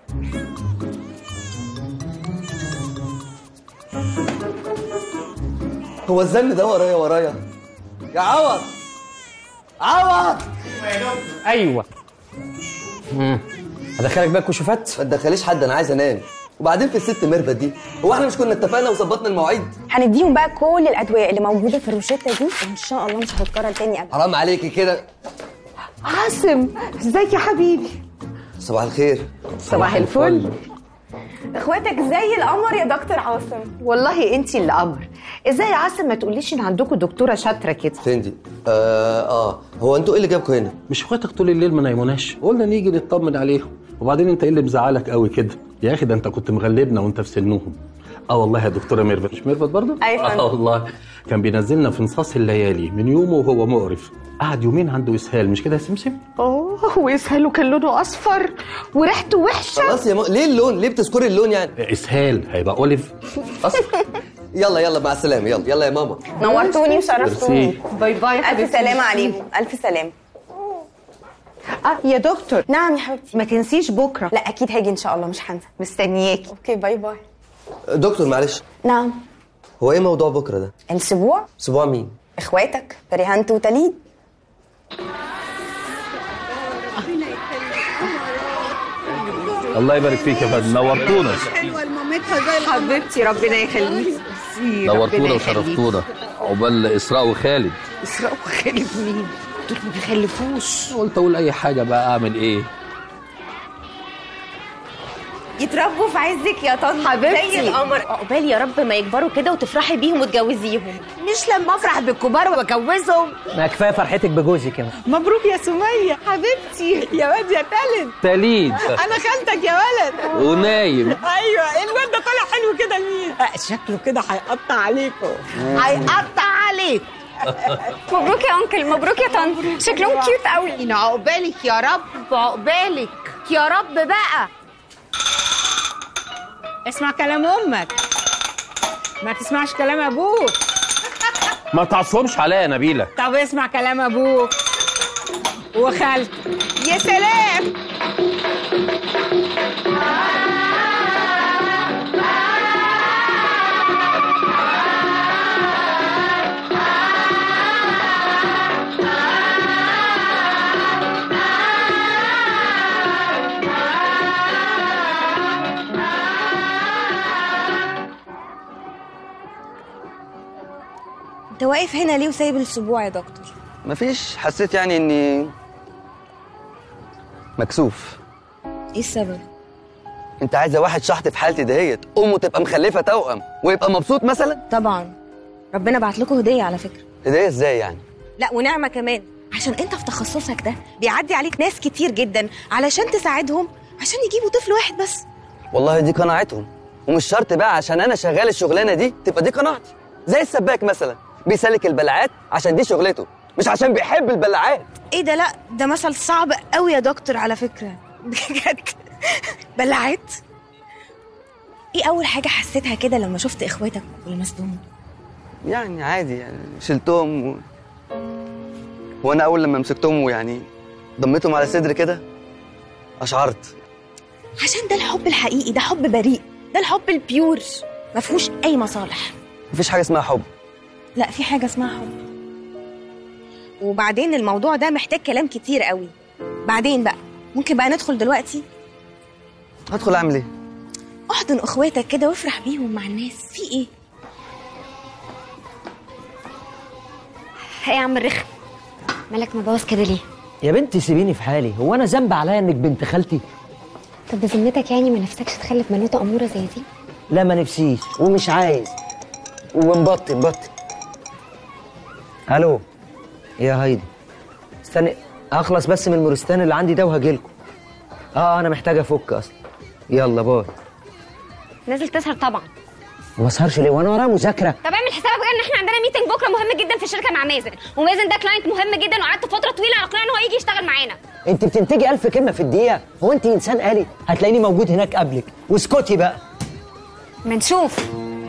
هو الزن ده ورايا يا عوض. عوض. ايوه. ادخلك بقى كشوفات؟ ما تدخليش حد، انا عايز انام. وبعدين في الست ميرفت دي، هو احنا مش كنا اتفقنا وظبطنا المواعيد؟ هنديهم بقى كل الادويه اللي موجوده في الروشته دي وان شاء الله مش هتتكرر تاني ابدا. حرام عليكي كده. عاصم ازيك يا حبيبي؟ صباح الخير. صباح الفل. اخواتك زي القمر يا دكتور عاصم. والله انتي اللي قمر. ازاي يا عاصم ما تقوليش ان عندكم دكتوره شاطره كده؟ فين دي؟ هو انتوا ايه اللي جابكم هنا؟ مش اخواتك طول الليل ما نايموناش؟ قلنا نيجي نطمن عليهم. وبعدين انت ايه اللي مزعلك قوي كده؟ يا اخي ده انت كنت مغلبنا وانت في سنهم. والله يا دكتوره ميرفت. مش ميرفت برضه؟ ايوه والله كان بينزلنا في نصاص الليالي من يومه وهو مقرف. قعد يومين عنده اسهال مش كده يا سمسم؟ واسهاله كان لونه اصفر وريحته وحشه. خلاص يا ليه اللون؟ ليه بتذكري اللون يعني؟ اسهال هيبقى اوليف اصفر. يلا مع السلامه. يلا يا ماما. نورتوني وشرفتوني. باي باي. الف سلامه عليكم. الف سلامه. يا دكتور. نعم يا حبيبتي. ما تنسيش بكره. لا اكيد هاجي ان شاء الله مش هنسى. مستنياكي. اوكي باي باي. دكتور معلش. نعم. هو ايه موضوع بكره ده؟ الاسبوع. اسبوع مين؟ اخواتك فريهانت وتليد. الله يبارك فيك يا فندم، نورتونا. حلوه لمامتها زي حبيبتي ربنا يخليكي. نورتونا وشرفتونا. عقبال اسراء وخالد. اسراء وخالد مين؟ دول ما بيخلفوش. قلت اقول اي حاجه بقى، اعمل ايه؟ يتربوا في عزك يا طنط حبيبتي. زي القمر. عقبال يا رب ما يكبروا كده وتفرحي بيهم وتجوزيهم. مش لما افرح بالكبار واجوزهم. ما كفايه فرحتك بجوزي كمان. مبروك يا سميه حبيبتي. يا واد يا تالد. تليد. انا خالتك يا ولد. ونايم. ايوه الواد ده طالع حلو كده لمين؟ شكله كده هيقطع عليكم. هيقطع عليك. مبروك يا انكل. مبروك يا طنط. شكلهم كيوت قوي. عقبالك يا رب. عقبالك يا رب بقى. اسمع كلام امك، ما تسمعش كلام ابوك. ما تعصبش عليا يا نبيله. طب اسمع كلام ابوك وخالتك. يا سلام. انت واقف هنا ليه وسايب الاسبوع يا دكتور؟ مفيش، حسيت يعني اني مكسوف. ايه السبب؟ انت عايزه واحد شحط في حالتي دهيت امه تبقى مخلفه توأم ويبقى مبسوط مثلا؟ طبعا ربنا بعت لكم هديه على فكره. هديه ازاي يعني؟ لا ونعمه كمان، عشان انت في تخصصك ده بيعدي عليك ناس كتير جدا علشان تساعدهم عشان يجيبوا طفل واحد بس. والله دي قناعتهم، ومش شرط بقى عشان انا شغال الشغلانه دي تبقى دي قناعتي. زي السباك مثلا بيسلك البلعات عشان دي شغلته مش عشان بيحب البلعات. ايه ده؟ لا ده مثل صعب قوي يا دكتور على فكره. بجد بلعات؟ ايه اول حاجه حسيتها كده لما شفت اخواتك ولمستهم؟ يعني عادي، يعني شلتهم وانا اول لما مسكتهم ويعني ضميتهم على صدري كده اشعرت. عشان ده الحب الحقيقي، ده حب بريء، ده الحب البيور ما فيهوش اي مصالح. مفيش حاجه اسمها حب. لا في حاجه اسمها حب. وبعدين الموضوع ده محتاج كلام كتير قوي. بعدين بقى ممكن بقى ندخل دلوقتي؟ هدخل اعمل ايه؟ احضن اخواتك كده وافرح بيهم مع الناس. في ايه؟ ايه يا عم الرخم، مالك مبوظ كده ليه؟ يا بنتي سيبيني في حالي، هو انا ذنب عليا انك بنت خالتي؟ طب بذمتك يعني ما نفسكش تخلف بنوته اموره زي دي؟ لا ما نفسيش ومش عايز ومبطل. الو يا هايدي، استني اخلص بس من المورستان اللي عندي ده وهجيلكوا. انا محتاج افك اصلا. يلا باي. نازل تسهر طبعا. ما اسهرش ليه وانا ورايا مذاكره؟ طب اعمل حسابك بقى ان احنا عندنا ميتنج بكره مهم جدا في الشركه مع مازن، ومازن ده كلاينت مهم جدا، وقعدت فتره طويله اقنعه ان هو يجي يشتغل معانا. انت بتنتجي 1000 كلمه في الدقيقه، هو انت انسان آلي؟ هتلاقيني موجود هناك قبلك. واسكتي بقى. ما نشوف.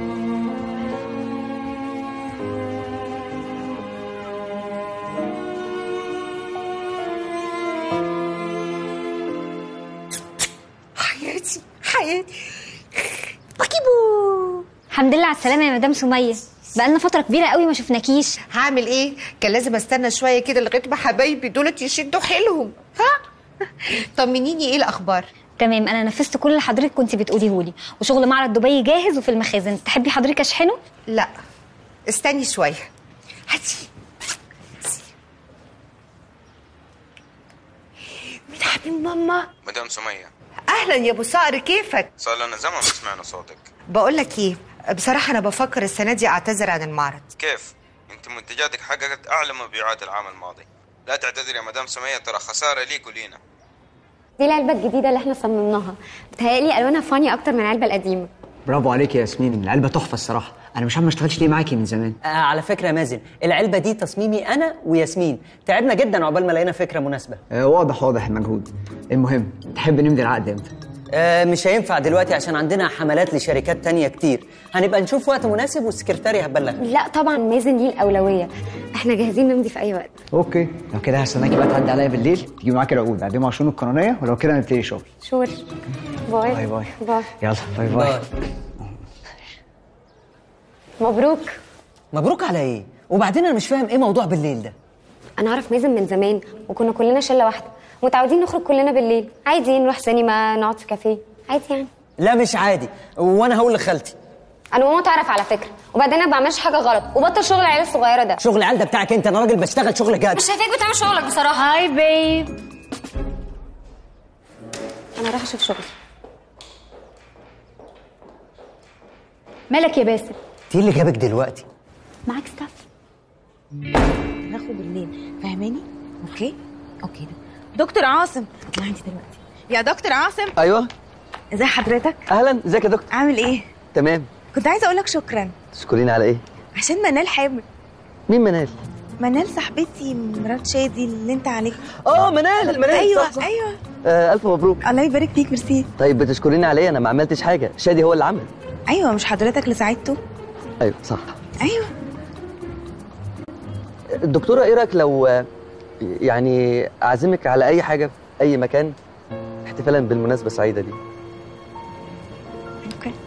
حياتي باكيبو. الحمد لله على السلامه يا مدام سميه، بقالنا فتره كبيره قوي ما شفناكيش. هعمل ايه؟ كان لازم استنى شويه كده لغايه ما حبايبي دولت يشدوا حيلهم. ها طمنيني، ايه الاخبار؟ تمام، انا نفذت كل اللي حضرتك كنت بتقوليه لي، وشغل معرض دبي جاهز وفي المخازن. تحبي حضرتك اشحنه؟ لا استني شويه. هاتي. مين حبيب ماما؟ مدام سمية. اهلا يا ابو صقر، كيفك؟ صار لنا زمن ما سمعنا صوتك. بقول لك ايه، بصراحه انا بفكر السنه دي اعتذر عن المعرض. كيف؟ انت منتجاتك حققت اعلى مبيعات العام الماضي. لا تعتذري يا مدام سمية، ترى خساره ليك ولينا. دي العلبه الجديده اللي احنا صممناها، بتهيألي الوانها فاني اكتر من العلبه القديمه. برافو عليك يا ياسمين، العلبه تحفه الصراحه. انا مش عارف ما اشتغلش ليه معاكي من زمان. على فكره يا مازن، العلبه دي تصميمي انا وياسمين، تعبنا جدا عقبال ما لقينا فكره مناسبه. واضح المجهود. المهم تحب نمضي العقد امتى؟ مش هينفع دلوقتي عشان عندنا حملات لشركات تانية كتير، هنبقى نشوف وقت مناسب والسكرتاري هتبلغ. لا طبعا مازن ليه الاولويه، احنا جاهزين نمضي في اي وقت. اوكي، لو كده هستناكي بقى تعدي عليا بالليل، تجيبي معاكي العقود نقدمها الشؤون القانونيه، ولو كده نبتدي شغل. شور. باي باي باي. باي. يلا باي باي. مبروك. مبروك على ايه؟ وبعدين انا مش فاهم ايه موضوع بالليل ده. انا اعرف مازن من زمان، وكنا كلنا شله واحده متعودين نخرج كلنا بالليل عادي، نروح سينما، نقعد في كافيه عادي يعني. لا مش عادي، وانا هقول لخالتي. انا ماما تعرف على فكره، وبعدين انا ما بعملش حاجه غلط، وبطل شغل العيال الصغيره ده. شغل العيال ده بتاعك انت، انا راجل بشتغل شغل جاد. مش شايفاك بتعمل شغلك بصراحه. هاي بيب. انا رايحه اشوف شغلي. مالك يا باسم؟ ايه اللي جابك دلوقتي؟ معاك ستاف ناخد بالليل، فاهماني؟ اوكي دكتور عاصم، اطلعي انت دلوقتي. يا دكتور عاصم. ايوه. ازي حضرتك؟ اهلا، ازيك يا دكتور؟ عامل ايه؟ تمام. كنت عايزه اقول لك شكرا. تشكريني على ايه؟ عشان منال حامل. مين منال؟ منال صاحبتي مرات شادي اللي انت عليها. منال. ايوه صح. ايوه. الف مبروك. الله يبارك فيك، ميرسي. طيب بتشكريني على ايه؟ انا ما عملتش حاجه، شادي هو اللي عمل. ايوه، مش حضرتك اللي ساعدته؟ ايوه صح. ايوه. الدكتوره ايه رايك لو يعني اعزمك على اي حاجه في اي مكان احتفالا بالمناسبه السعيده دي؟ اوكي.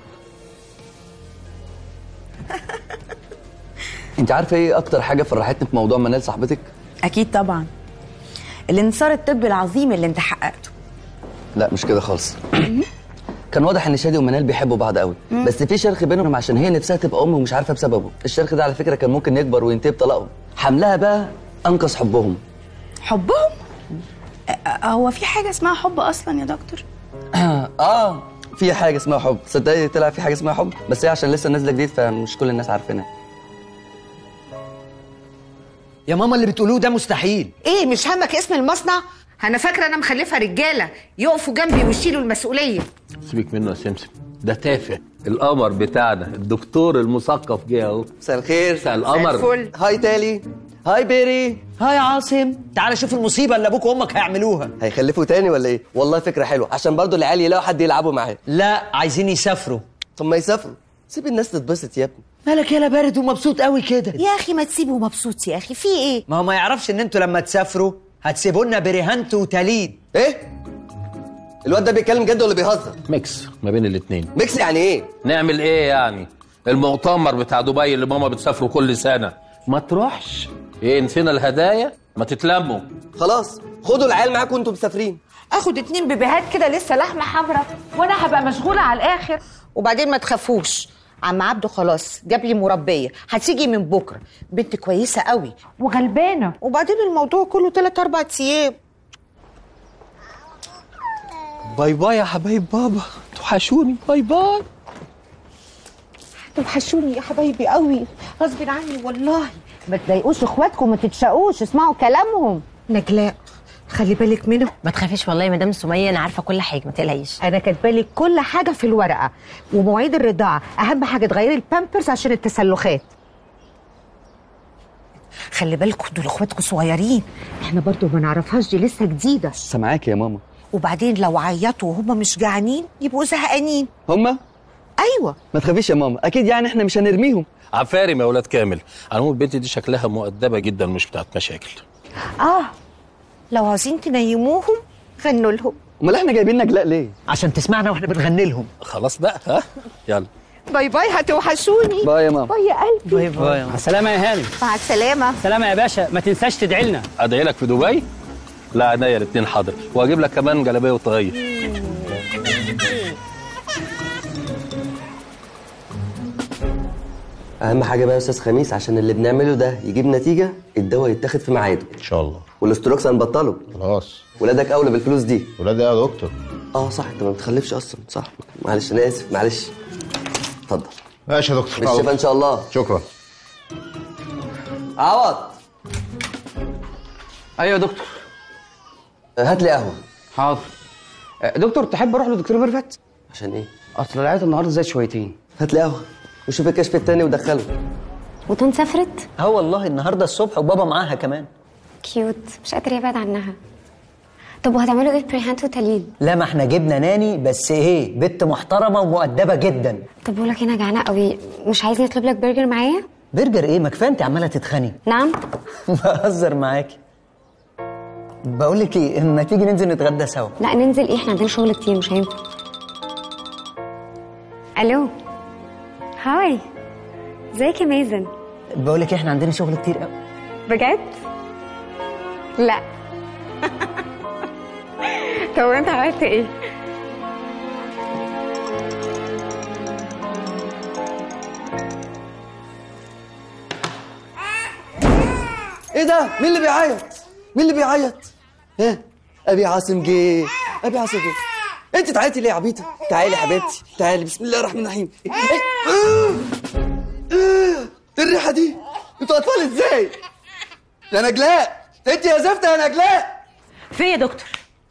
انت عارفه ايه اكتر حاجه فرحتني في موضوع منال صاحبتك؟ اكيد طبعا الانتصار الطبي العظيم اللي انت حققته. لا مش كده خالص. كان واضح ان شادي ومنال بيحبوا بعض قوي، بس في شرخ بينهم عشان هي نفسها تبقى ام ومش عارفه بسببه. الشرخ ده على فكره كان ممكن يكبر وينتهي بطلاقهم. حملها بقى انقذ حبهم. حبهم؟ هو في حاجه اسمها حب اصلا يا دكتور؟ في حاجه اسمها حب، صدقني طلع في حاجه اسمها حب، بس هي عشان لسه نازله جديد فمش كل الناس عارفينها. يا ماما اللي بتقولوه ده مستحيل. ايه مش همك اسم المصنع؟ انا فاكره انا مخلفه رجاله يقفوا جنبي ويشيلوا المسؤوليه. سيبك منه يا سمسم، ده تافه. القمر بتاعنا الدكتور المثقف جه اهو. مساء الخير. مساء القمر. هاي تالي. هاي بيري. هاي عاصم. تعالى شوف المصيبه اللي ابوك وامك هيعملوها. هيخلفوا تاني ولا ايه؟ والله فكره حلوه عشان برضو العيال يلاقوا حد يلعبوا معاه. لا عايزين يسافروا. طب ما يسافروا، سيب الناس تتبسط يا ابني. مالك يالا بارد ومبسوط قوي كده؟ يا اخي ما تسيبه مبسوط يا اخي، في ايه؟ ما هو ما يعرفش ان انتوا لما تسافروا هتسيبوا لنا برهانته وتالين. ايه؟ الواد ده بيتكلم جد ولا بيهزر؟ ميكس ما بين الاثنين. ميكس يعني ايه؟ نعمل ايه يعني؟ المؤتمر بتاع دبي اللي ماما بتسافره كل سنه ما تروحش. ايه نسينا الهدايا؟ ما تتلموا. خلاص خدوا العيال معاكم وانتوا مسافرين. اخد 2 بيبيهات كده لسه لحمه حمراء وانا هبقى مشغوله على الاخر. وبعدين ما تخافوش، عم عبده خلاص جاب لي مربيه هتيجي من بكره، بنت كويسه قوي وغلبانه، وبعدين الموضوع كله 3-4 ايام. باي باي يا حبايب بابا، توحشوني. باي باي. توحشوني يا حبايبي قوي، غصب عني والله. ما تضايقوش اخواتكم، ما تتشقوش، اسمعوا كلامهم. نجلاء خلي بالك منه. ما تخافيش والله يا مدام سميه، انا عارفه كل حاجه ما تقلقيش. انا كاتبه لك كل حاجه في الورقه، ومواعيد الرضاعه، اهم حاجه تغيري البامبرز عشان التسلخات. خلي بالكم دول اخواتكم صغيرين، احنا برضو ما نعرفهاش، دي لسه جديده. سامعاك يا ماما. وبعدين لو عيطوا وهم مش جعانين يبقوا زهقانين. هما؟ ايوه. ما تخافيش يا ماما، اكيد يعني احنا مش هنرميهم. عفارم يا ولاد كامل. على العموم البنت دي شكلها مؤدبه جدا، مش بتاعت مشاكل. لو عايزين تنيموهم غنوا لهم. امال احنا جايبين نجلاء ليه؟ عشان تسمعنا واحنا بنغني لهم. خلاص بقى، ها يلا. باي باي، هتوحشوني. باي يا ماما. باي يا قلبي. باي باي. مع السلامه يا هاني. مع السلامه. سلامه يا باشا، ما تنساش تدعي لنا. ادعي لك في دبي؟ لا عينيا الاثنين حاضر، واجيب لك كمان جلابيه وطاقيه. اهم حاجه بقى يا استاذ خميس، عشان اللي بنعمله ده يجيب نتيجه، الدواء يتاخد في ميعاده ان شاء الله. والاستروكس هنبطله. خلاص. ولادك اولى بالفلوس دي. ولادي يا دكتور. صح، انت ما بتخلفش اصلا. صح، معلش انا اسف، معلش. اتفضل. ماشي يا دكتور. بالشفا ان شاء الله. شكرا. عوض. ايوه يا دكتور. هات لي قهوه. حاضر. دكتور تحب اروح لدكتور ميرفت؟ عشان ايه؟ اصل العيادة النهارده زاد شويتين. هات لي قهوه وشوف الكشف التاني ودخله. وتون سافرت؟ والله النهارده الصبح وبابا معاها كمان. كيوت، مش قادر يبعد عنها. طب وهتعملوا ايه بريهانت وتالين؟ لا ما احنا جبنا ناني، بس ايه بنت محترمه ومؤدبه جدا. طب بقول لك انا جعانه قوي، مش عايزني اطلب لك برجر معايا؟ برجر ايه؟ ما كفايه انت عماله تتخني. نعم. بهزر معاكي. بقول لك ايه، اما تيجي ننزل نتغدى سوا. لا ننزل ايه، احنا عندنا شغل كتير مش هينفع. الو. هاي. ازيك يا مازن؟ بقول لك احنا عندنا شغل كتير قوي. بجد؟ لا. طب انت عملت ايه؟ ايه ده؟ مين اللي بيعيط؟ مين اللي بيعيط؟ ها؟ ابي عاصم جه. ابي عاصم جه. انت تعيطي ليه يا عبيطه؟ تعالي يا حبيبتي، تعالي. بسم الله الرحمن الرحيم. الريحه دي؟ انتوا اطفال ازاي؟ يا نجلاء، انت يا زفته يا نجلاء. في يا دكتور؟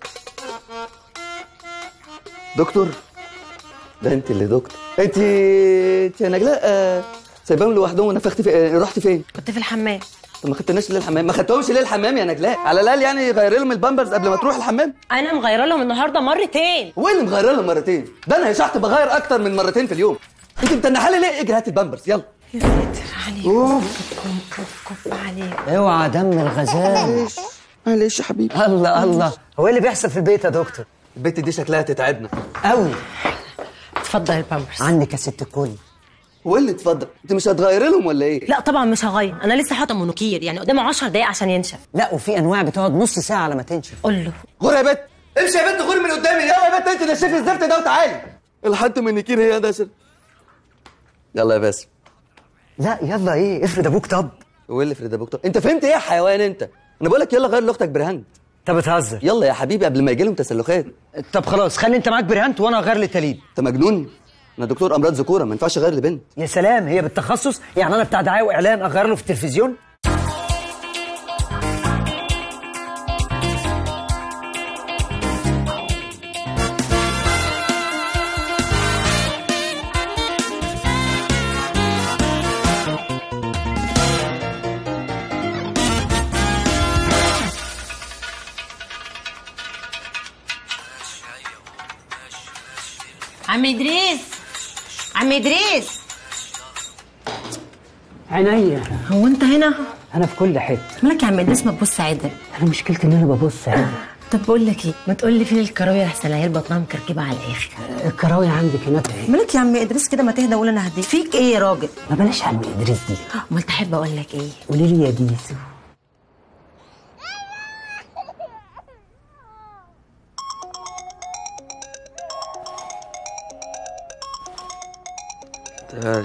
دكتور؟ ده انت اللي دكتور. انت يا نجلاء سايباهم لوحدهم ونفختي في رحتي فين؟ كنت في الحمام. طب ما خدتناش ليه الحمام؟ ما خدتهمش ليه الحمام يا نجلاء؟ على الاقل يعني غيري لهم البامبرز قبل ما تروح الحمام. انا مغيره لهم النهارده مرتين. هو اللي مغيره لهم مرتين؟ ده انا يا شحت بغير اكتر من مرتين في اليوم. انت متنحه لي ليه؟ اجري هات البامبرز يلا. يا ساتر عليك. كف عليك. اوعى دم الغزال. معلش يا حبيبي. الله الله، هو ايه اللي بيحصل في البيت يا دكتور؟ البت دي شكلها تتعبنا قوي. اتفضل البامبرز. عنك يا ست الكل. هو اللي اتفضل، انت مش هتغيري لهم ولا ايه؟ لا طبعا مش هغير، انا لسه حاطه مونوكير، يعني قدامه 10 دقايق عشان ينشف. لا وفي انواع بتقعد نص ساعه على ما تنشف. قول له غور يا بت، امشي يا بت، غور من قدامي. يلا يا بت انت نشفي الزفت ده وتعالي. الحد مونيكير هي ده سر. يلا يا باسم. لا يلا ايه، افرد ابوك. طب هو اللي افرد ابوك؟ طب انت فهمت ايه يا حيوان انت؟ انا بقول لك يلا غير لاختك برهانت. انت بتهزر. يلا يا حبيبي قبل ما يجي لهم تسلخات. طب خلاص خلي انت معاك برهانت وانا اغير لتالين. انت مجنون؟ انا دكتور امراض ذكوره، ما ينفعش اغير لبنت. يا سلام، هي بالتخصص؟ يعني انا بتاع دعايه واعلان اغير له في التلفزيون؟ عم ادريس، عم ادريس. عينيا. هو انت هنا؟ انا في كل حته. مالك يا عم ادريس ما تبص عدل؟ انا مشكلتي ان انا ببص عدل. طب بقول لك ايه، ما تقول لي فين الكراويه احسن العيال بطنها مكركبه على الاخر. الكراويه عندك هناك. مالك يا عم ادريس كده، ما تهدى وقول انا هديك. فيك ايه يا راجل؟ ما بلاش عم ادريس دي. امال تحب اقول لك ايه؟ قولي لي يا ديسو. تعالى.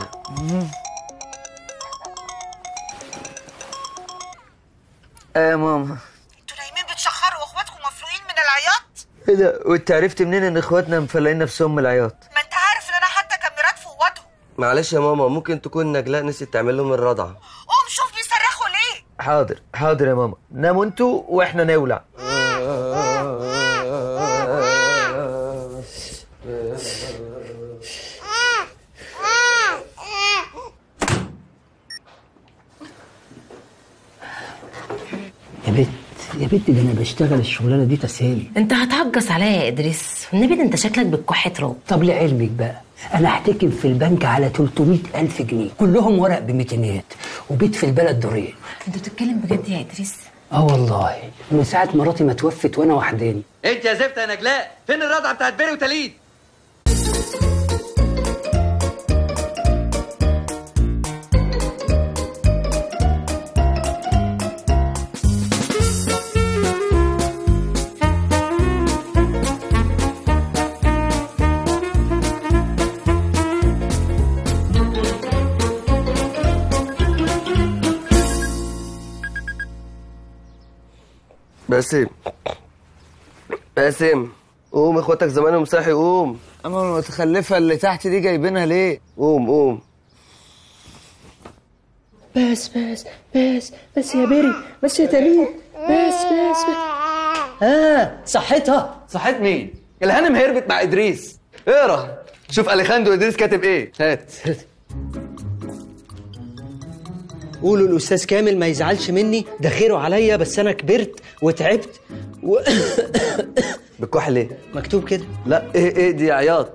يا ماما. انتوا نايمين بتشخروا واخواتكم مفروقين من العياط؟ ايه ده؟ وانت عرفت منين ان اخواتنا مفلقين نفسهم من العياط؟ ما انت عارف ان انا حتى كاميرات في اوضهم. معلش يا ماما، ممكن تكون نجلاء نسيت تعمل لهم الرضعه. قوم شوف بيصرخوا ليه. حاضر حاضر يا ماما، ناموا انتوا واحنا نولع. يا بنت ده انا بشتغل الشغلانه دي تسهيلي. انت هتهجص عليا يا ادريس، والنبي ده انت شكلك بالكح تراب. طب لعلمك بقى انا احتكم في البنك على 300,000 جنيه كلهم ورق ب200 وبيت في البلد دورين. انت بتتكلم بجد يا ادريس؟ والله من ساعه مراتي ما توفت وانا وحداني. انت يا زفت يا نجلاء، فين الرضعه بتاعت بيري وتليد؟ باسم قوم، اخواتك زمانهم صاحي، قوم. اما المتخلفه اللي تحت دي جايبينها ليه؟ قوم. بس يا بيري، بس يا تليد، بس. صحتها. صحيت مين؟ الهانم هربت مع ادريس. اقرا شوف اليخاندو ادريس كاتب ايه. هات. قولوا الاستاذ كامل ما يزعلش مني، ده خيره عليا، بس انا كبرت وتعبت بتكح ليه؟ مكتوب كده. لا ايه دي عياط.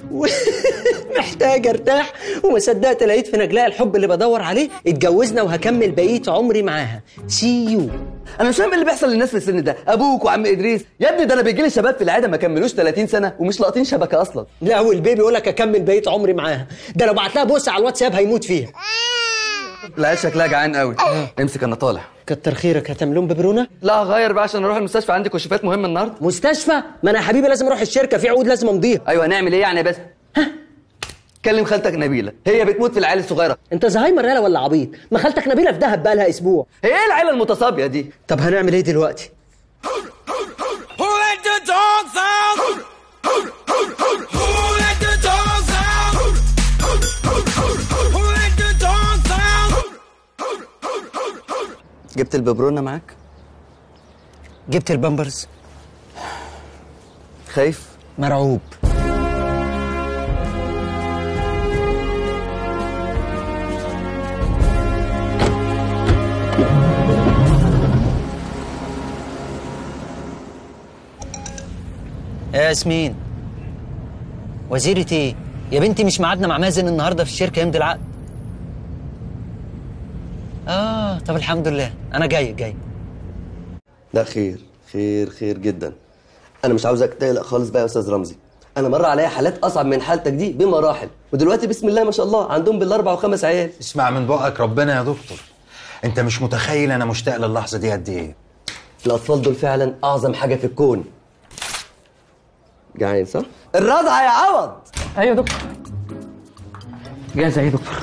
محتاج ارتاح، وما صدقت لقيت في نجلاء الحب اللي بدور عليه. اتجوزنا وهكمل بقيه عمري معاها. سي يو. انا مش فاهم اللي بيحصل للناس في السن ده، ابوك وعم ادريس. يا ابني ده انا بيجي لي شباب في العاده ما كملوش 30 سنه ومش لاقطين شبكه اصلا. لا والبيبي يقول لك اكمل بقيه عمري معاها، ده لو بعت لها بوس على الواتساب هيموت فيها. لا شكلها جعان قوي. امسك انا طالع. كتر خيرك. هتعملون ببرونه؟ لا غير بقى عشان اروح المستشفى، عندي كشوفات مهمه النهارده. مستشفى؟ ما انا يا حبيبي لازم اروح الشركه، في عقود لازم امضيها. ايوه هنعمل ايه يعني بس؟ كلم خالتك نبيله، هي بتموت في العيال الصغيره. انت زهايمر يالا ولا عبيط؟ ما خالتك نبيله في دهب بقى لها اسبوع. هي ايه العيله المتصابيه دي؟ طب هنعمل ايه دلوقتي؟ جبت الببرونه معاك؟ جبت البامبرز؟ خايف؟ مرعوب. يا ياسمين، وزيرة ايه؟ يا بنتي مش ميعادنا مع مازن النهارده في الشركه يمضي العقد. طب الحمد لله، انا جاي. لا خير جدا. انا مش عاوزك تقلق خالص بقى يا استاذ رمزي. انا مر عليا حالات اصعب من حالتك دي بمراحل، ودلوقتي بسم الله ما شاء الله عندهم بالاربع وخمس عيال. اسمع من بقك ربنا يا دكتور، انت مش متخيل انا مشتاق للحظه دي قد ايه. الاطفال دول فعلا اعظم حاجه في الكون. جعان صح؟ الرضعه يا عوض. ايوه يا دكتور. جاهزه يا دكتور.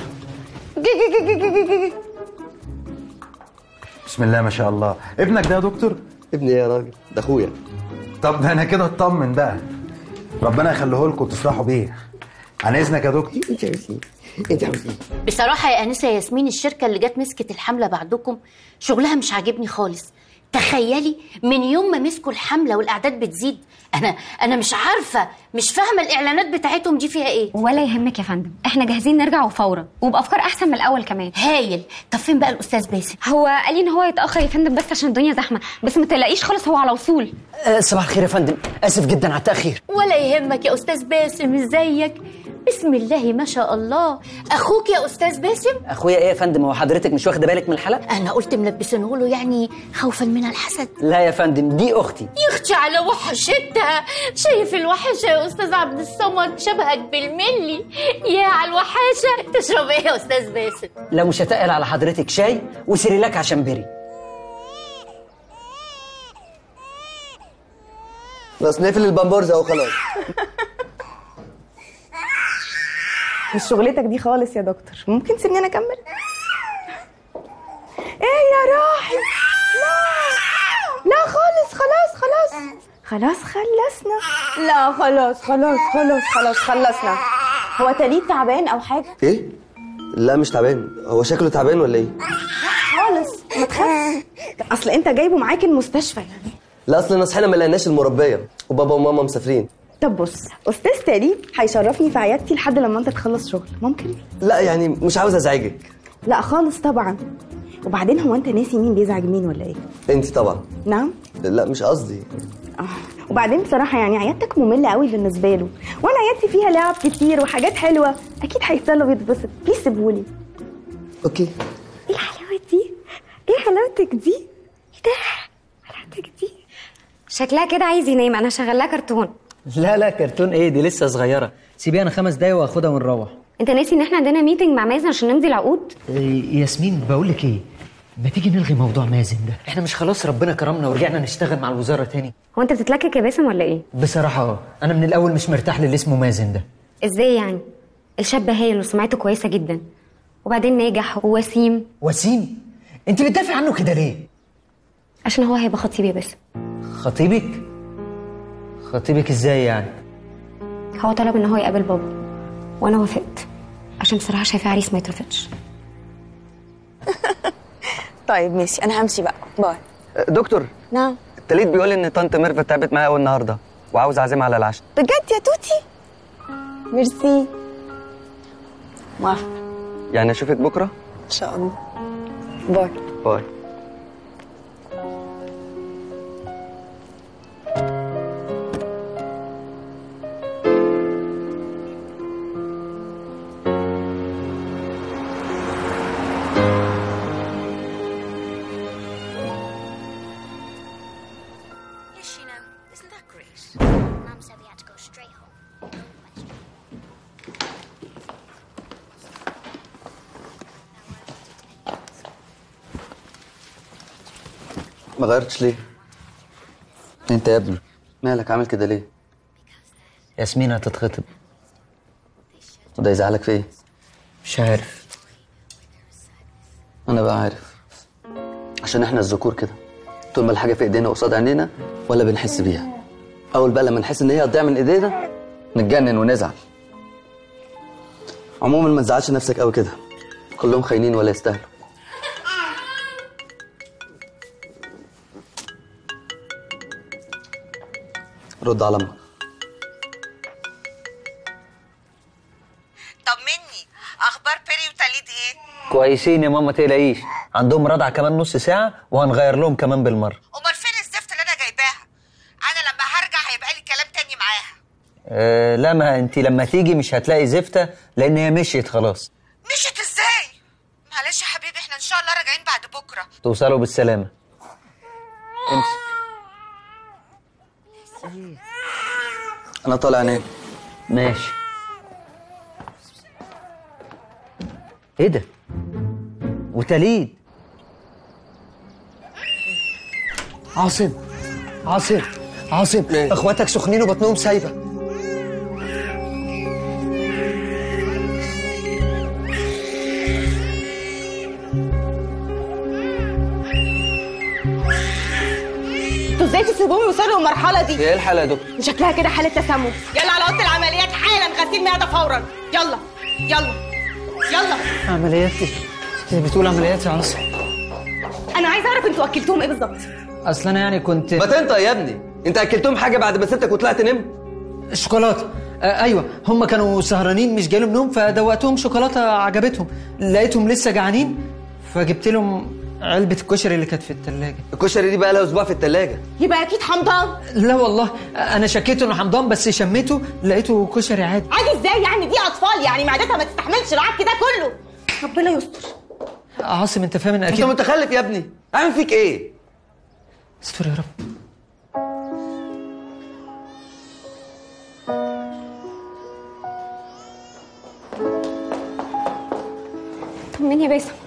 بسم الله ما شاء الله. ابنك ده يا دكتور؟ ابني يا راجل، ده اخويا. طب ده انا كده اطمن بقى، ربنا يخليه لكم وتفرحوا بيه. عن اذنك يا دكتور. انت عاوزين بصراحه يا انسه ياسمين، الشركه اللي جت مسكت الحمله بعدكم شغلها مش عاجبني خالص. تخيلي من يوم ما مسكوا الحمله والاعداد بتزيد، انا مش عارفه، مش فاهمه الاعلانات بتاعتهم دي فيها ايه. ولا يهمك يا فندم، احنا جاهزين نرجع وفورا وبافكار احسن من الاول كمان. هايل. طب فين بقى الاستاذ باسم؟ هو قال لي ان هو يتاخر يا فندم بس عشان الدنيا زحمه، بس ما تقلقيش خالص هو على وصول. صباح الخير يا فندم، اسف جدا على التاخير. ولا يهمك يا استاذ باسم، ازيك؟ بسم الله ما شاء الله. اخوك يا استاذ باسم؟ اخويا ايه يا فندم؟ هو حضرتك مش واخده بالك من الحلقه؟ انا قلت ملبسينه له يعني خوفا من الحسد. لا يا فندم، دي اختي. يا اختي على وحشتها. شايف الوحشه يا استاذ عبد الصمد؟ شبهك بالملي. يا على الوحاشه. تشرب ايه يا استاذ باسم؟ لو مش هتقل على حضرتك شاي وسيريلاك عشان بري. بس نقفل البامبرز اهو خلاص. مش شغلتك دي خالص يا دكتور، ممكن تسيبني انا اكمل؟ ايه يا روحي؟ لا لا خالص، خلاص خلصنا. لا خلاص خلصنا. هو تليد تعبان او حاجه؟ ايه؟ لا مش تعبان، هو شكله تعبان ولا ايه؟ خالص ما تخافش، اصل انت جايبه معاك المستشفى يعني. لا اصل صحينا ما لقيناش المربيه، وبابا وماما مسافرين. طب بص، استاذ تقريب هيشرفني في عيادتي لحد لما انت تخلص شغل، ممكن؟ لا يعني مش عاوز ازعجك. لا خالص طبعا. وبعدين هو انت ناسي مين بيزعج مين ولا ايه؟ انت طبعا. نعم؟ لا مش قصدي. وبعدين بصراحه يعني عيادتك ممله قوي بالنسبه له، وانا عيادتي فيها لعب كتير وحاجات حلوه، اكيد هيفضل ويتبسط. بليز سيبهولي. اوكي. ايه الحلاوه دي؟ ايه حلاوتك دي؟ ايه ده؟ حلاوتك دي؟ شكلها كده عايز ينام، انا هشغل لها كرتون. لا كرتون ايه دي، لسه صغيره. سيبيها انا 5 دقايق واخدها ونروح. انت ناسي ان احنا عندنا ميتنج مع مازن عشان نمضي العقود؟ ياسمين بقول لك ايه، ما تيجي نلغي موضوع مازن ده؟ احنا مش خلاص ربنا كرمنا ورجعنا نشتغل مع الوزاره تاني؟ هو انت بتتلكك يا باسم ولا ايه؟ بصراحه انا من الاول مش مرتاح للي اسمه مازن ده. ازاي يعني؟ الشاب هايل وسمعته كويسه جدا، وبعدين ناجح ووسيم. وسيم؟ انت بتدافع عنه كده ليه؟ عشان هو هيبقى خطيبي يا باسم. خطيبك ازاي يعني؟ هو طلب ان هو يقابل بابا وانا وافقت، عشان بصراحه شايفاه عريس ما يترفضش. طيب ماشي، انا همشي بقى، باي. دكتور. نعم. التليد بيقول ان طنط ميرفت تعبت معايا قوي النهارده وعاوز اعزمها على العشاء. بجد يا توتي؟ ميرسي. موافقه. يعني اشوفك بكره ان شاء الله. باي. باي. ما غيرتش ليه؟ انت يا ابني مالك عامل كده ليه؟ ياسمين هتتخطب. وده يزعلك في ايه؟ مش عارف. انا بقى عارف، عشان احنا الذكور كده طول ما الحاجه في ايدينا قصاد عينينا ولا بنحس بيها. اول بقى لما نحس ان هي هتضيع من ايدينا نتجنن ونزعل. عموما ما تزعلش نفسك قوي كده، كلهم خاينين ولا يستاهلوا. رد على امك. طمني، اخبار بيري وتاليد ايه؟ كويسين يا ماما، تقلقيش. عندهم رضع كمان نص ساعه وهنغير لهم كمان بالمره. امال فين الزفت اللي انا جايباها؟ انا لما هرجع هيبقى لي كلام تاني معاها. لا ما انت لما تيجي مش هتلاقي زفته لان هي مشيت خلاص. مشيت ازاي؟ معلش يا حبيبي، احنا ان شاء الله راجعين بعد بكره. توصلوا بالسلامه. امسك. انا طالع انام. ماشي. ايه ده؟ وتليد. عاصم اخواتك سخنين وبطنهم سايبه. انتوا ازاي تسيبوهم يوصلوا للمرحله دي؟ ايه الحاله يا دكتور؟ شكلها كده حاله تسمم. يلا على اوضه العمليات حالا، غسيل معده فورا. يلا يلا يلا. عمليات ايه؟ بتقول عمليات يا عاصم؟ انا عايزه اعرف انتوا اكلتوهم ايه بالظبط؟ اصل انا يعني كنت ما تنطق يا ابني، انت اكلتهم حاجه بعد ما سبتك وطلعت نمت؟ شوكولاته. ايوه، هم كانوا سهرانين مش جاي لهم نوم فدوقتهم شوكولاته عجبتهم، لقيتهم لسه جعانين فجبت لهم علبه الكشري اللي كانت في الثلاجه. الكشري دي بقى لها اسبوع في الثلاجه. يبقى اكيد حمضان. لا والله انا شكيت انه حمضان بس شميته لقيته كشري عادي. عادي ازاي يعني؟ دي اطفال يعني معدتها ما تستحملش العك ده كله. ربنا يستر. عاصم انت فاهم ان اكيد انت متخلف يا ابني، اعمل فيك ايه؟ استر يا رب. طمني يا باسم.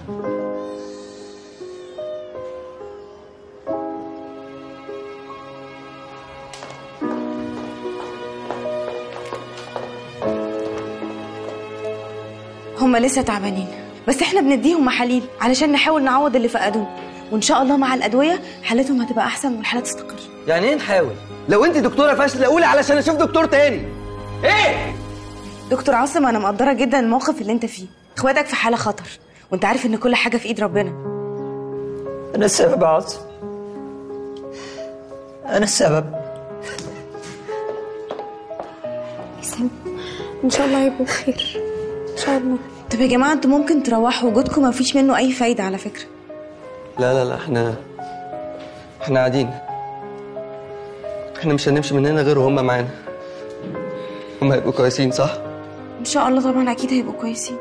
هما لسه تعبانين، بس احنا بنديهم محاليل علشان نحاول نعوض اللي فقدوه، وان شاء الله مع الادويه حالتهم هتبقى احسن والحاله تستقر. يعني ايه نحاول؟ لو انت دكتوره فاشله قولي علشان اشوف دكتور تاني. ايه؟ دكتور عاصم، انا مقدره جدا الموقف اللي انت فيه، اخواتك في حاله خطر، وانت عارف ان كل حاجه في ايد ربنا. انا السبب يا عاصم، انا السبب. سام، ان شاء الله هيبقوا بخير ان شاء الله. طب يا جماعه انتوا ممكن تروحوا، وجودكم ما فيش منه اي فايده على فكره. لا احنا قاعدين، احنا مش هنمشي من هنا غير وهم معانا. هم هيبقوا كويسين صح؟ ان شاء الله طبعا، اكيد هيبقوا كويسين.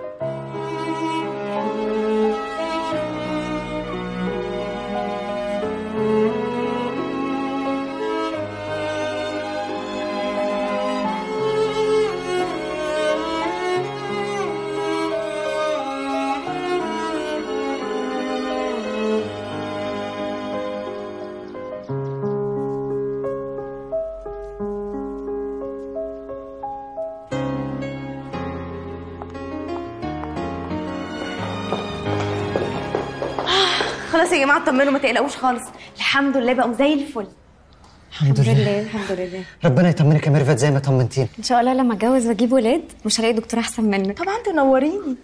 خلاص يا جماعه اطمنوا، ما تقلقوش خالص، الحمد لله بقوا زي الفل. الحمد لله الحمد لله. ربنا يطمنك يا ميرفت زي ما طمنتيني. ان شاء الله لما اتجوز واجيب ولاد مش هلاقي دكتور احسن منك. طبعا تنوريني.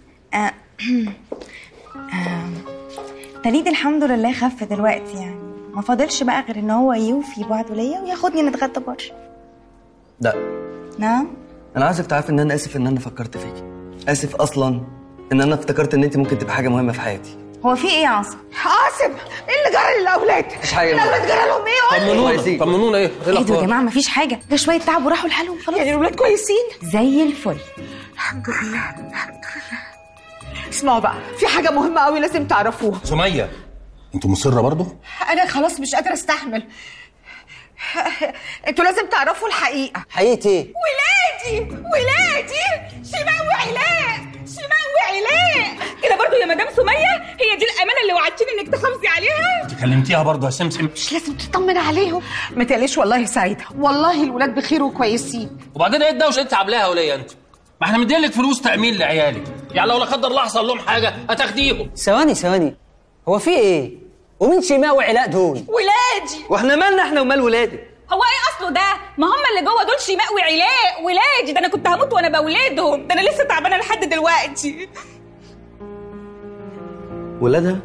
تليد الحمد لله خف دلوقتي، يعني ما فاضلش بقى غير ان هو يوفي بعده ليا وياخدني نتغدى بره. لا. نعم. انا عايزك تعرفي ان انا اسف ان انا فكرت فيكي، اسف اصلا ان انا افتكرت ان انت ممكن تبقى حاجه مهمه في حياتي. هو في ايه يا عاصم؟ عاصم، ايه اللي جرى للاولاد؟ مفيش حاجه. الاولاد جرى لهم ايه؟ طمنونا ايه؟ ايه ده يا جماعه؟ مفيش حاجه، ده شويه تعب وراحوا لحالهم خلاص. يعني الاولاد كويسين؟ زي الفل الحمد لله الحمد لله. اسمعوا بقى، في حاجه مهمه قوي لازم تعرفوها. سميه، انتوا مصره برضه؟ انا خلاص مش قادره استحمل. انتوا لازم تعرفوا الحقيقه. حقيقة ايه؟ ولادي شيماء وعلاء، شيماء وعلاء. كده برضو يا مدام سميه؟ هي دي الامانه اللي وعدتيني انك تحافظي عليها؟ انت كلمتيها برضه يا سمسم؟ مش لازم تطمن عليهم؟ ما تقلقش والله سعيده، والله الولاد بخير وكويسين. وبعدين ايه الدوشه انت عاملاها وليا انت؟ ما احنا مديلك فلوس تامين لعيالي، يعني لو لا قدر الله حصل لهم حاجه هتاخديهم. ثواني، هو في ايه؟ ومين شيماء وعلاء دول؟ ولادي. واحنا مالنا احنا ومال ولادك؟ هو ايه اصله ده؟ ما هم اللي جوه دول شيماء وعلاء ولادي، ده انا كنت هموت وانا بولادهم، ده انا لسه تعبانه لحد دلوقتي. ولادها؟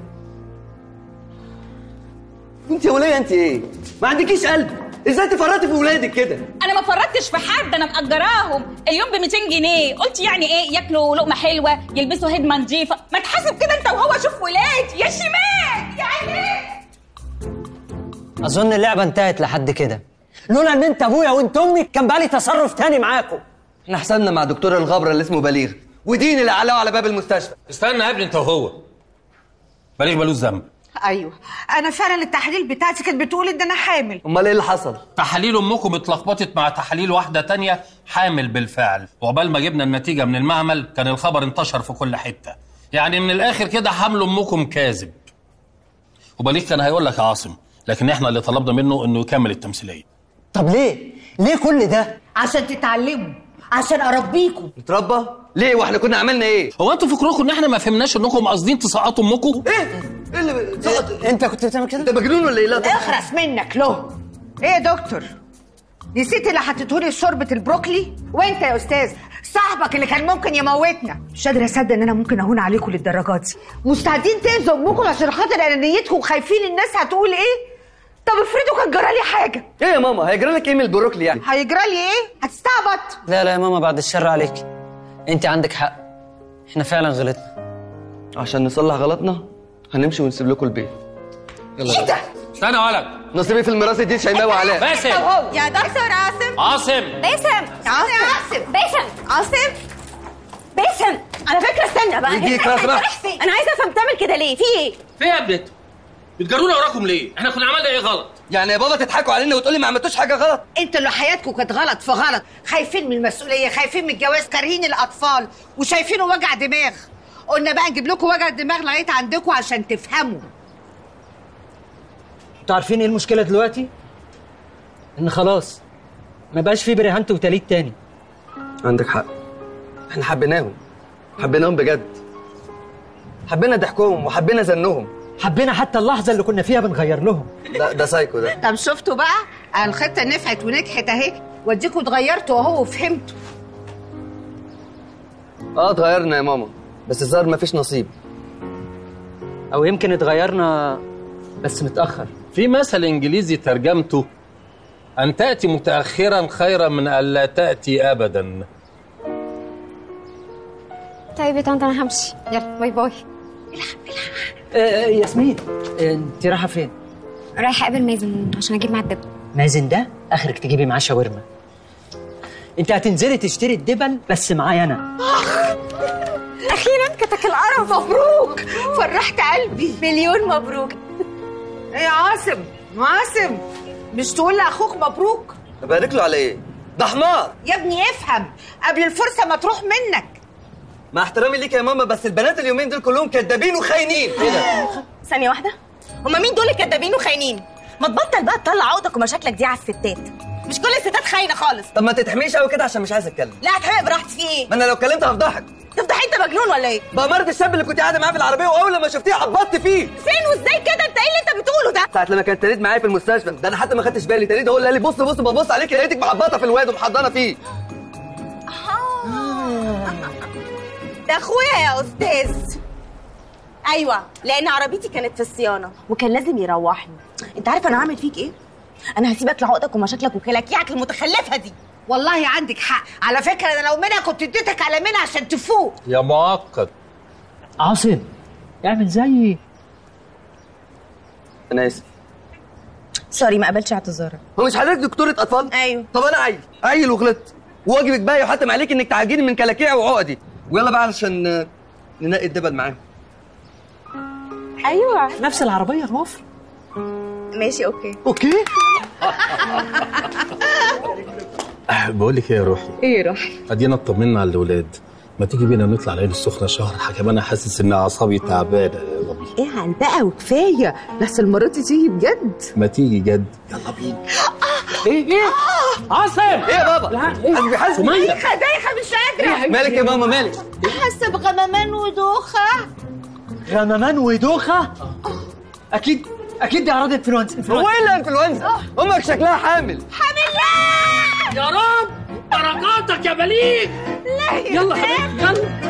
انت يا وليه انت ايه؟ ما عندكيش قلب، ازاي تفرطي في ولادك كده؟ انا ما فرطتش في حد، انا مأجراهم اليوم ب 200 جنيه، قلت يعني ايه ياكلوا لقمه حلوه، يلبسوا هدمه نظيفه، ما تحاسب كده انت وهو. شوف ولادي يا شيماء يا علاء. اظن اللعبه انتهت لحد كده، لولا ان انت ابويا وانت امي كان بقالي تصرف تاني معاكم. احنا حسبنا مع دكتور الغبره اللي اسمه بليغ، ودين اللي علقوا على باب المستشفى. استنى يا ابني انت وهو، بليغ ملوش ذنب. ايوه انا فعلا التحاليل بتاعتي كانت بتقول ان انا حامل. امال ايه اللي حصل؟ تحاليل امكم اتلخبطت مع تحاليل واحده تانية حامل بالفعل، وعقبال ما جبنا النتيجه من المعمل كان الخبر انتشر في كل حته، يعني من الاخر كده حمل امكم كاذب. وبليغ كان هيقول لك يا عاصم، لكن احنا اللي طلبنا منه انه يكمل التمثيليه. طب ليه كل ده؟ عشان تتعلموا، عشان اربيكم. نتربى؟ ليه واحنا كنا عملنا ايه؟ هو انتوا فكركم ان احنا ما فهمناش انكم قاصدين تسقطوا امكم؟ ايه اللي سقط؟ انت كنت بتعمل كده؟ انت مجنون ولا ايه؟ لا اخرس منك له. ايه يا دكتور؟ نسيت اللي حطيتهولي شوربه البروكلي؟ وانت يا استاذ صاحبك اللي كان ممكن يموتنا. مش قادره اصدق ان انا ممكن اهون عليكم للدرجات دي. مستعدين تاذوا امكم عشان خاطر انانيتكم وخايفين الناس هتقول ايه؟ طب افرضوا كان جرالي حاجه. ايه يا ماما هيجرى لك ايه من البروكلي يعني؟ هيجرالي ايه؟ هتستعبط. لا يا ماما بعد الشر عليك، انت عندك حق، احنا فعلا غلطنا. عشان نصلح غلطنا هنمشي ونسيب لكم البيت. يلا ايه ده؟ استنى يا ولد، نصيبي في الميراث دي شيماء وعلاء. باسم يا دكتور عاصم. باسم على فكره استنى بقى، يجيك راس بقى. انا عايزه افهم تعمل كده ليه؟ في ايه؟ في ايه يا ابنت؟ بتجرونا وراكم ليه؟ احنا كنا عملنا ايه غلط؟ يعني يا بابا تضحكوا علينا وتقولي ما عملتوش حاجه غلط؟ انتوا اللي حياتكم كانت غلط في غلط، خايفين من المسؤوليه، خايفين من الجواز، كارهين الاطفال وشايفينه وجع دماغ. قلنا بقى نجيب لكم وجع الدماغ لغايه عندكم عشان تفهموا. انتوا عارفين ايه المشكله دلوقتي؟ ان خلاص ما بقاش في برهانت وتليد تاني. عندك حق، احنا حبيناهم حبيناهم بجد، حبينا ضحكهم وحبينا زنهم، حبينا حتى اللحظه اللي كنا فيها بنغير لهم. ده سايكو ده. طب شفتوا بقى الخطه نفعت ونجحت اهي، واديكوا اتغيرتوا اهو وفهمتوا. اتغيرنا يا ماما، بس الظاهر مفيش نصيب. او يمكن اتغيرنا بس متاخر. في مثل انجليزي ترجمته: ان تاتي متاخرا خيرا من الا تاتي ابدا. طيب يا طنط انا همشي، يلا باي باي. ياسمين، انت رايحه فين؟ رايحه اقابل مازن عشان اجيب معاه الدبل. مازن ده اخرك تجيبي معاه شاورما. انت هتنزلي تشتري الدبل بس معايا انا. اخيرا كتك القرف. مبروك، فرحت قلبي. مليون مبروك. ايه يا عاصم؟ عاصم مش تقول لاخوك مبروك؟ ابارك له على ايه؟ ده حمار يا ابني افهم قبل الفرصه ما تروح منك. مع احترامي ليك يا ماما، بس البنات اليومين دول كلهم كدابين وخاينين. ايه ده؟ ثانيه واحده، هما مين دول الكدابين وخاينين؟ ما تبطل بقى تطلع عقدك ومشاكلك دي على الستات، مش كل الستات خاينه خالص. طب ما تتحميش قوي كده عشان مش عايز اتكلم. لا اتحرق براحتي. في ايه؟ ما انا لو اتكلمت هفضحك. تفضح؟ انت مجنون ولا ايه؟ بأمارة الشاب اللي كنت قاعده معاه في العربيه، واول لما شفتيه عبطت فيه. فين وازاي كده؟ انت ايه اللي انت بتقوله ده؟ ساعه لما كانت تريد معايا في المستشفى، ده انا حتى ما خدتش بالي. تريد هو اللي قال لي بص ببص عليك لقيتك محبطه في الواد ومحضنه فيه. ده اخويا يا استاذ. ايوه، لان عربيتي كانت في الصيانه وكان لازم يروحني. انت عارف انا هعمل فيك ايه؟ انا هسيبك لعقدك ومشاكلك وكلاكيعك المتخلفه دي. والله عندك حق، على فكره انا لو منها كنت اديتك على منها عشان تفوق. يا معقد. عاصم اعمل زيي. انا اسف. سوري، ما قبلتش اعتذارك. هو مش حضرتك دكتوره اطفال؟ ايوه. طب انا عيل وغلطت، وواجبك بقى يحتم عليك انك تعالجيني من كلاكيعي وعقدي. ويلا بقى علشان ننقي الدبل معاهم. ايوه نفس العربيه الوفر. ماشي اوكي. بقول لك ايه يا روحي؟ ايه يا روحي؟ ادينا اطمنا على الاولاد، ما تيجي بينا نطلع العين السخنه شهر. حكم انا حاسس ان اعصابي تعبانه يا ربي. ايه عن بقى وكفايه، بس المره دي تيجي بجد. ما تيجي جد. يلا بينا. ايه عاصم؟ ايه يا بابا؟ حاسبي دايخه مش قادره. مالك يا ماما مالك؟ حاسه بغممان ودوخه. غممان ودوخه؟ اكيد دي اعراض انفلونزا. هو ايه اللي انفلونزا؟ امك شكلها حامل. حامل؟ لا يا رب بركاتك يا بليغ. لا يلا حبيبي يلا.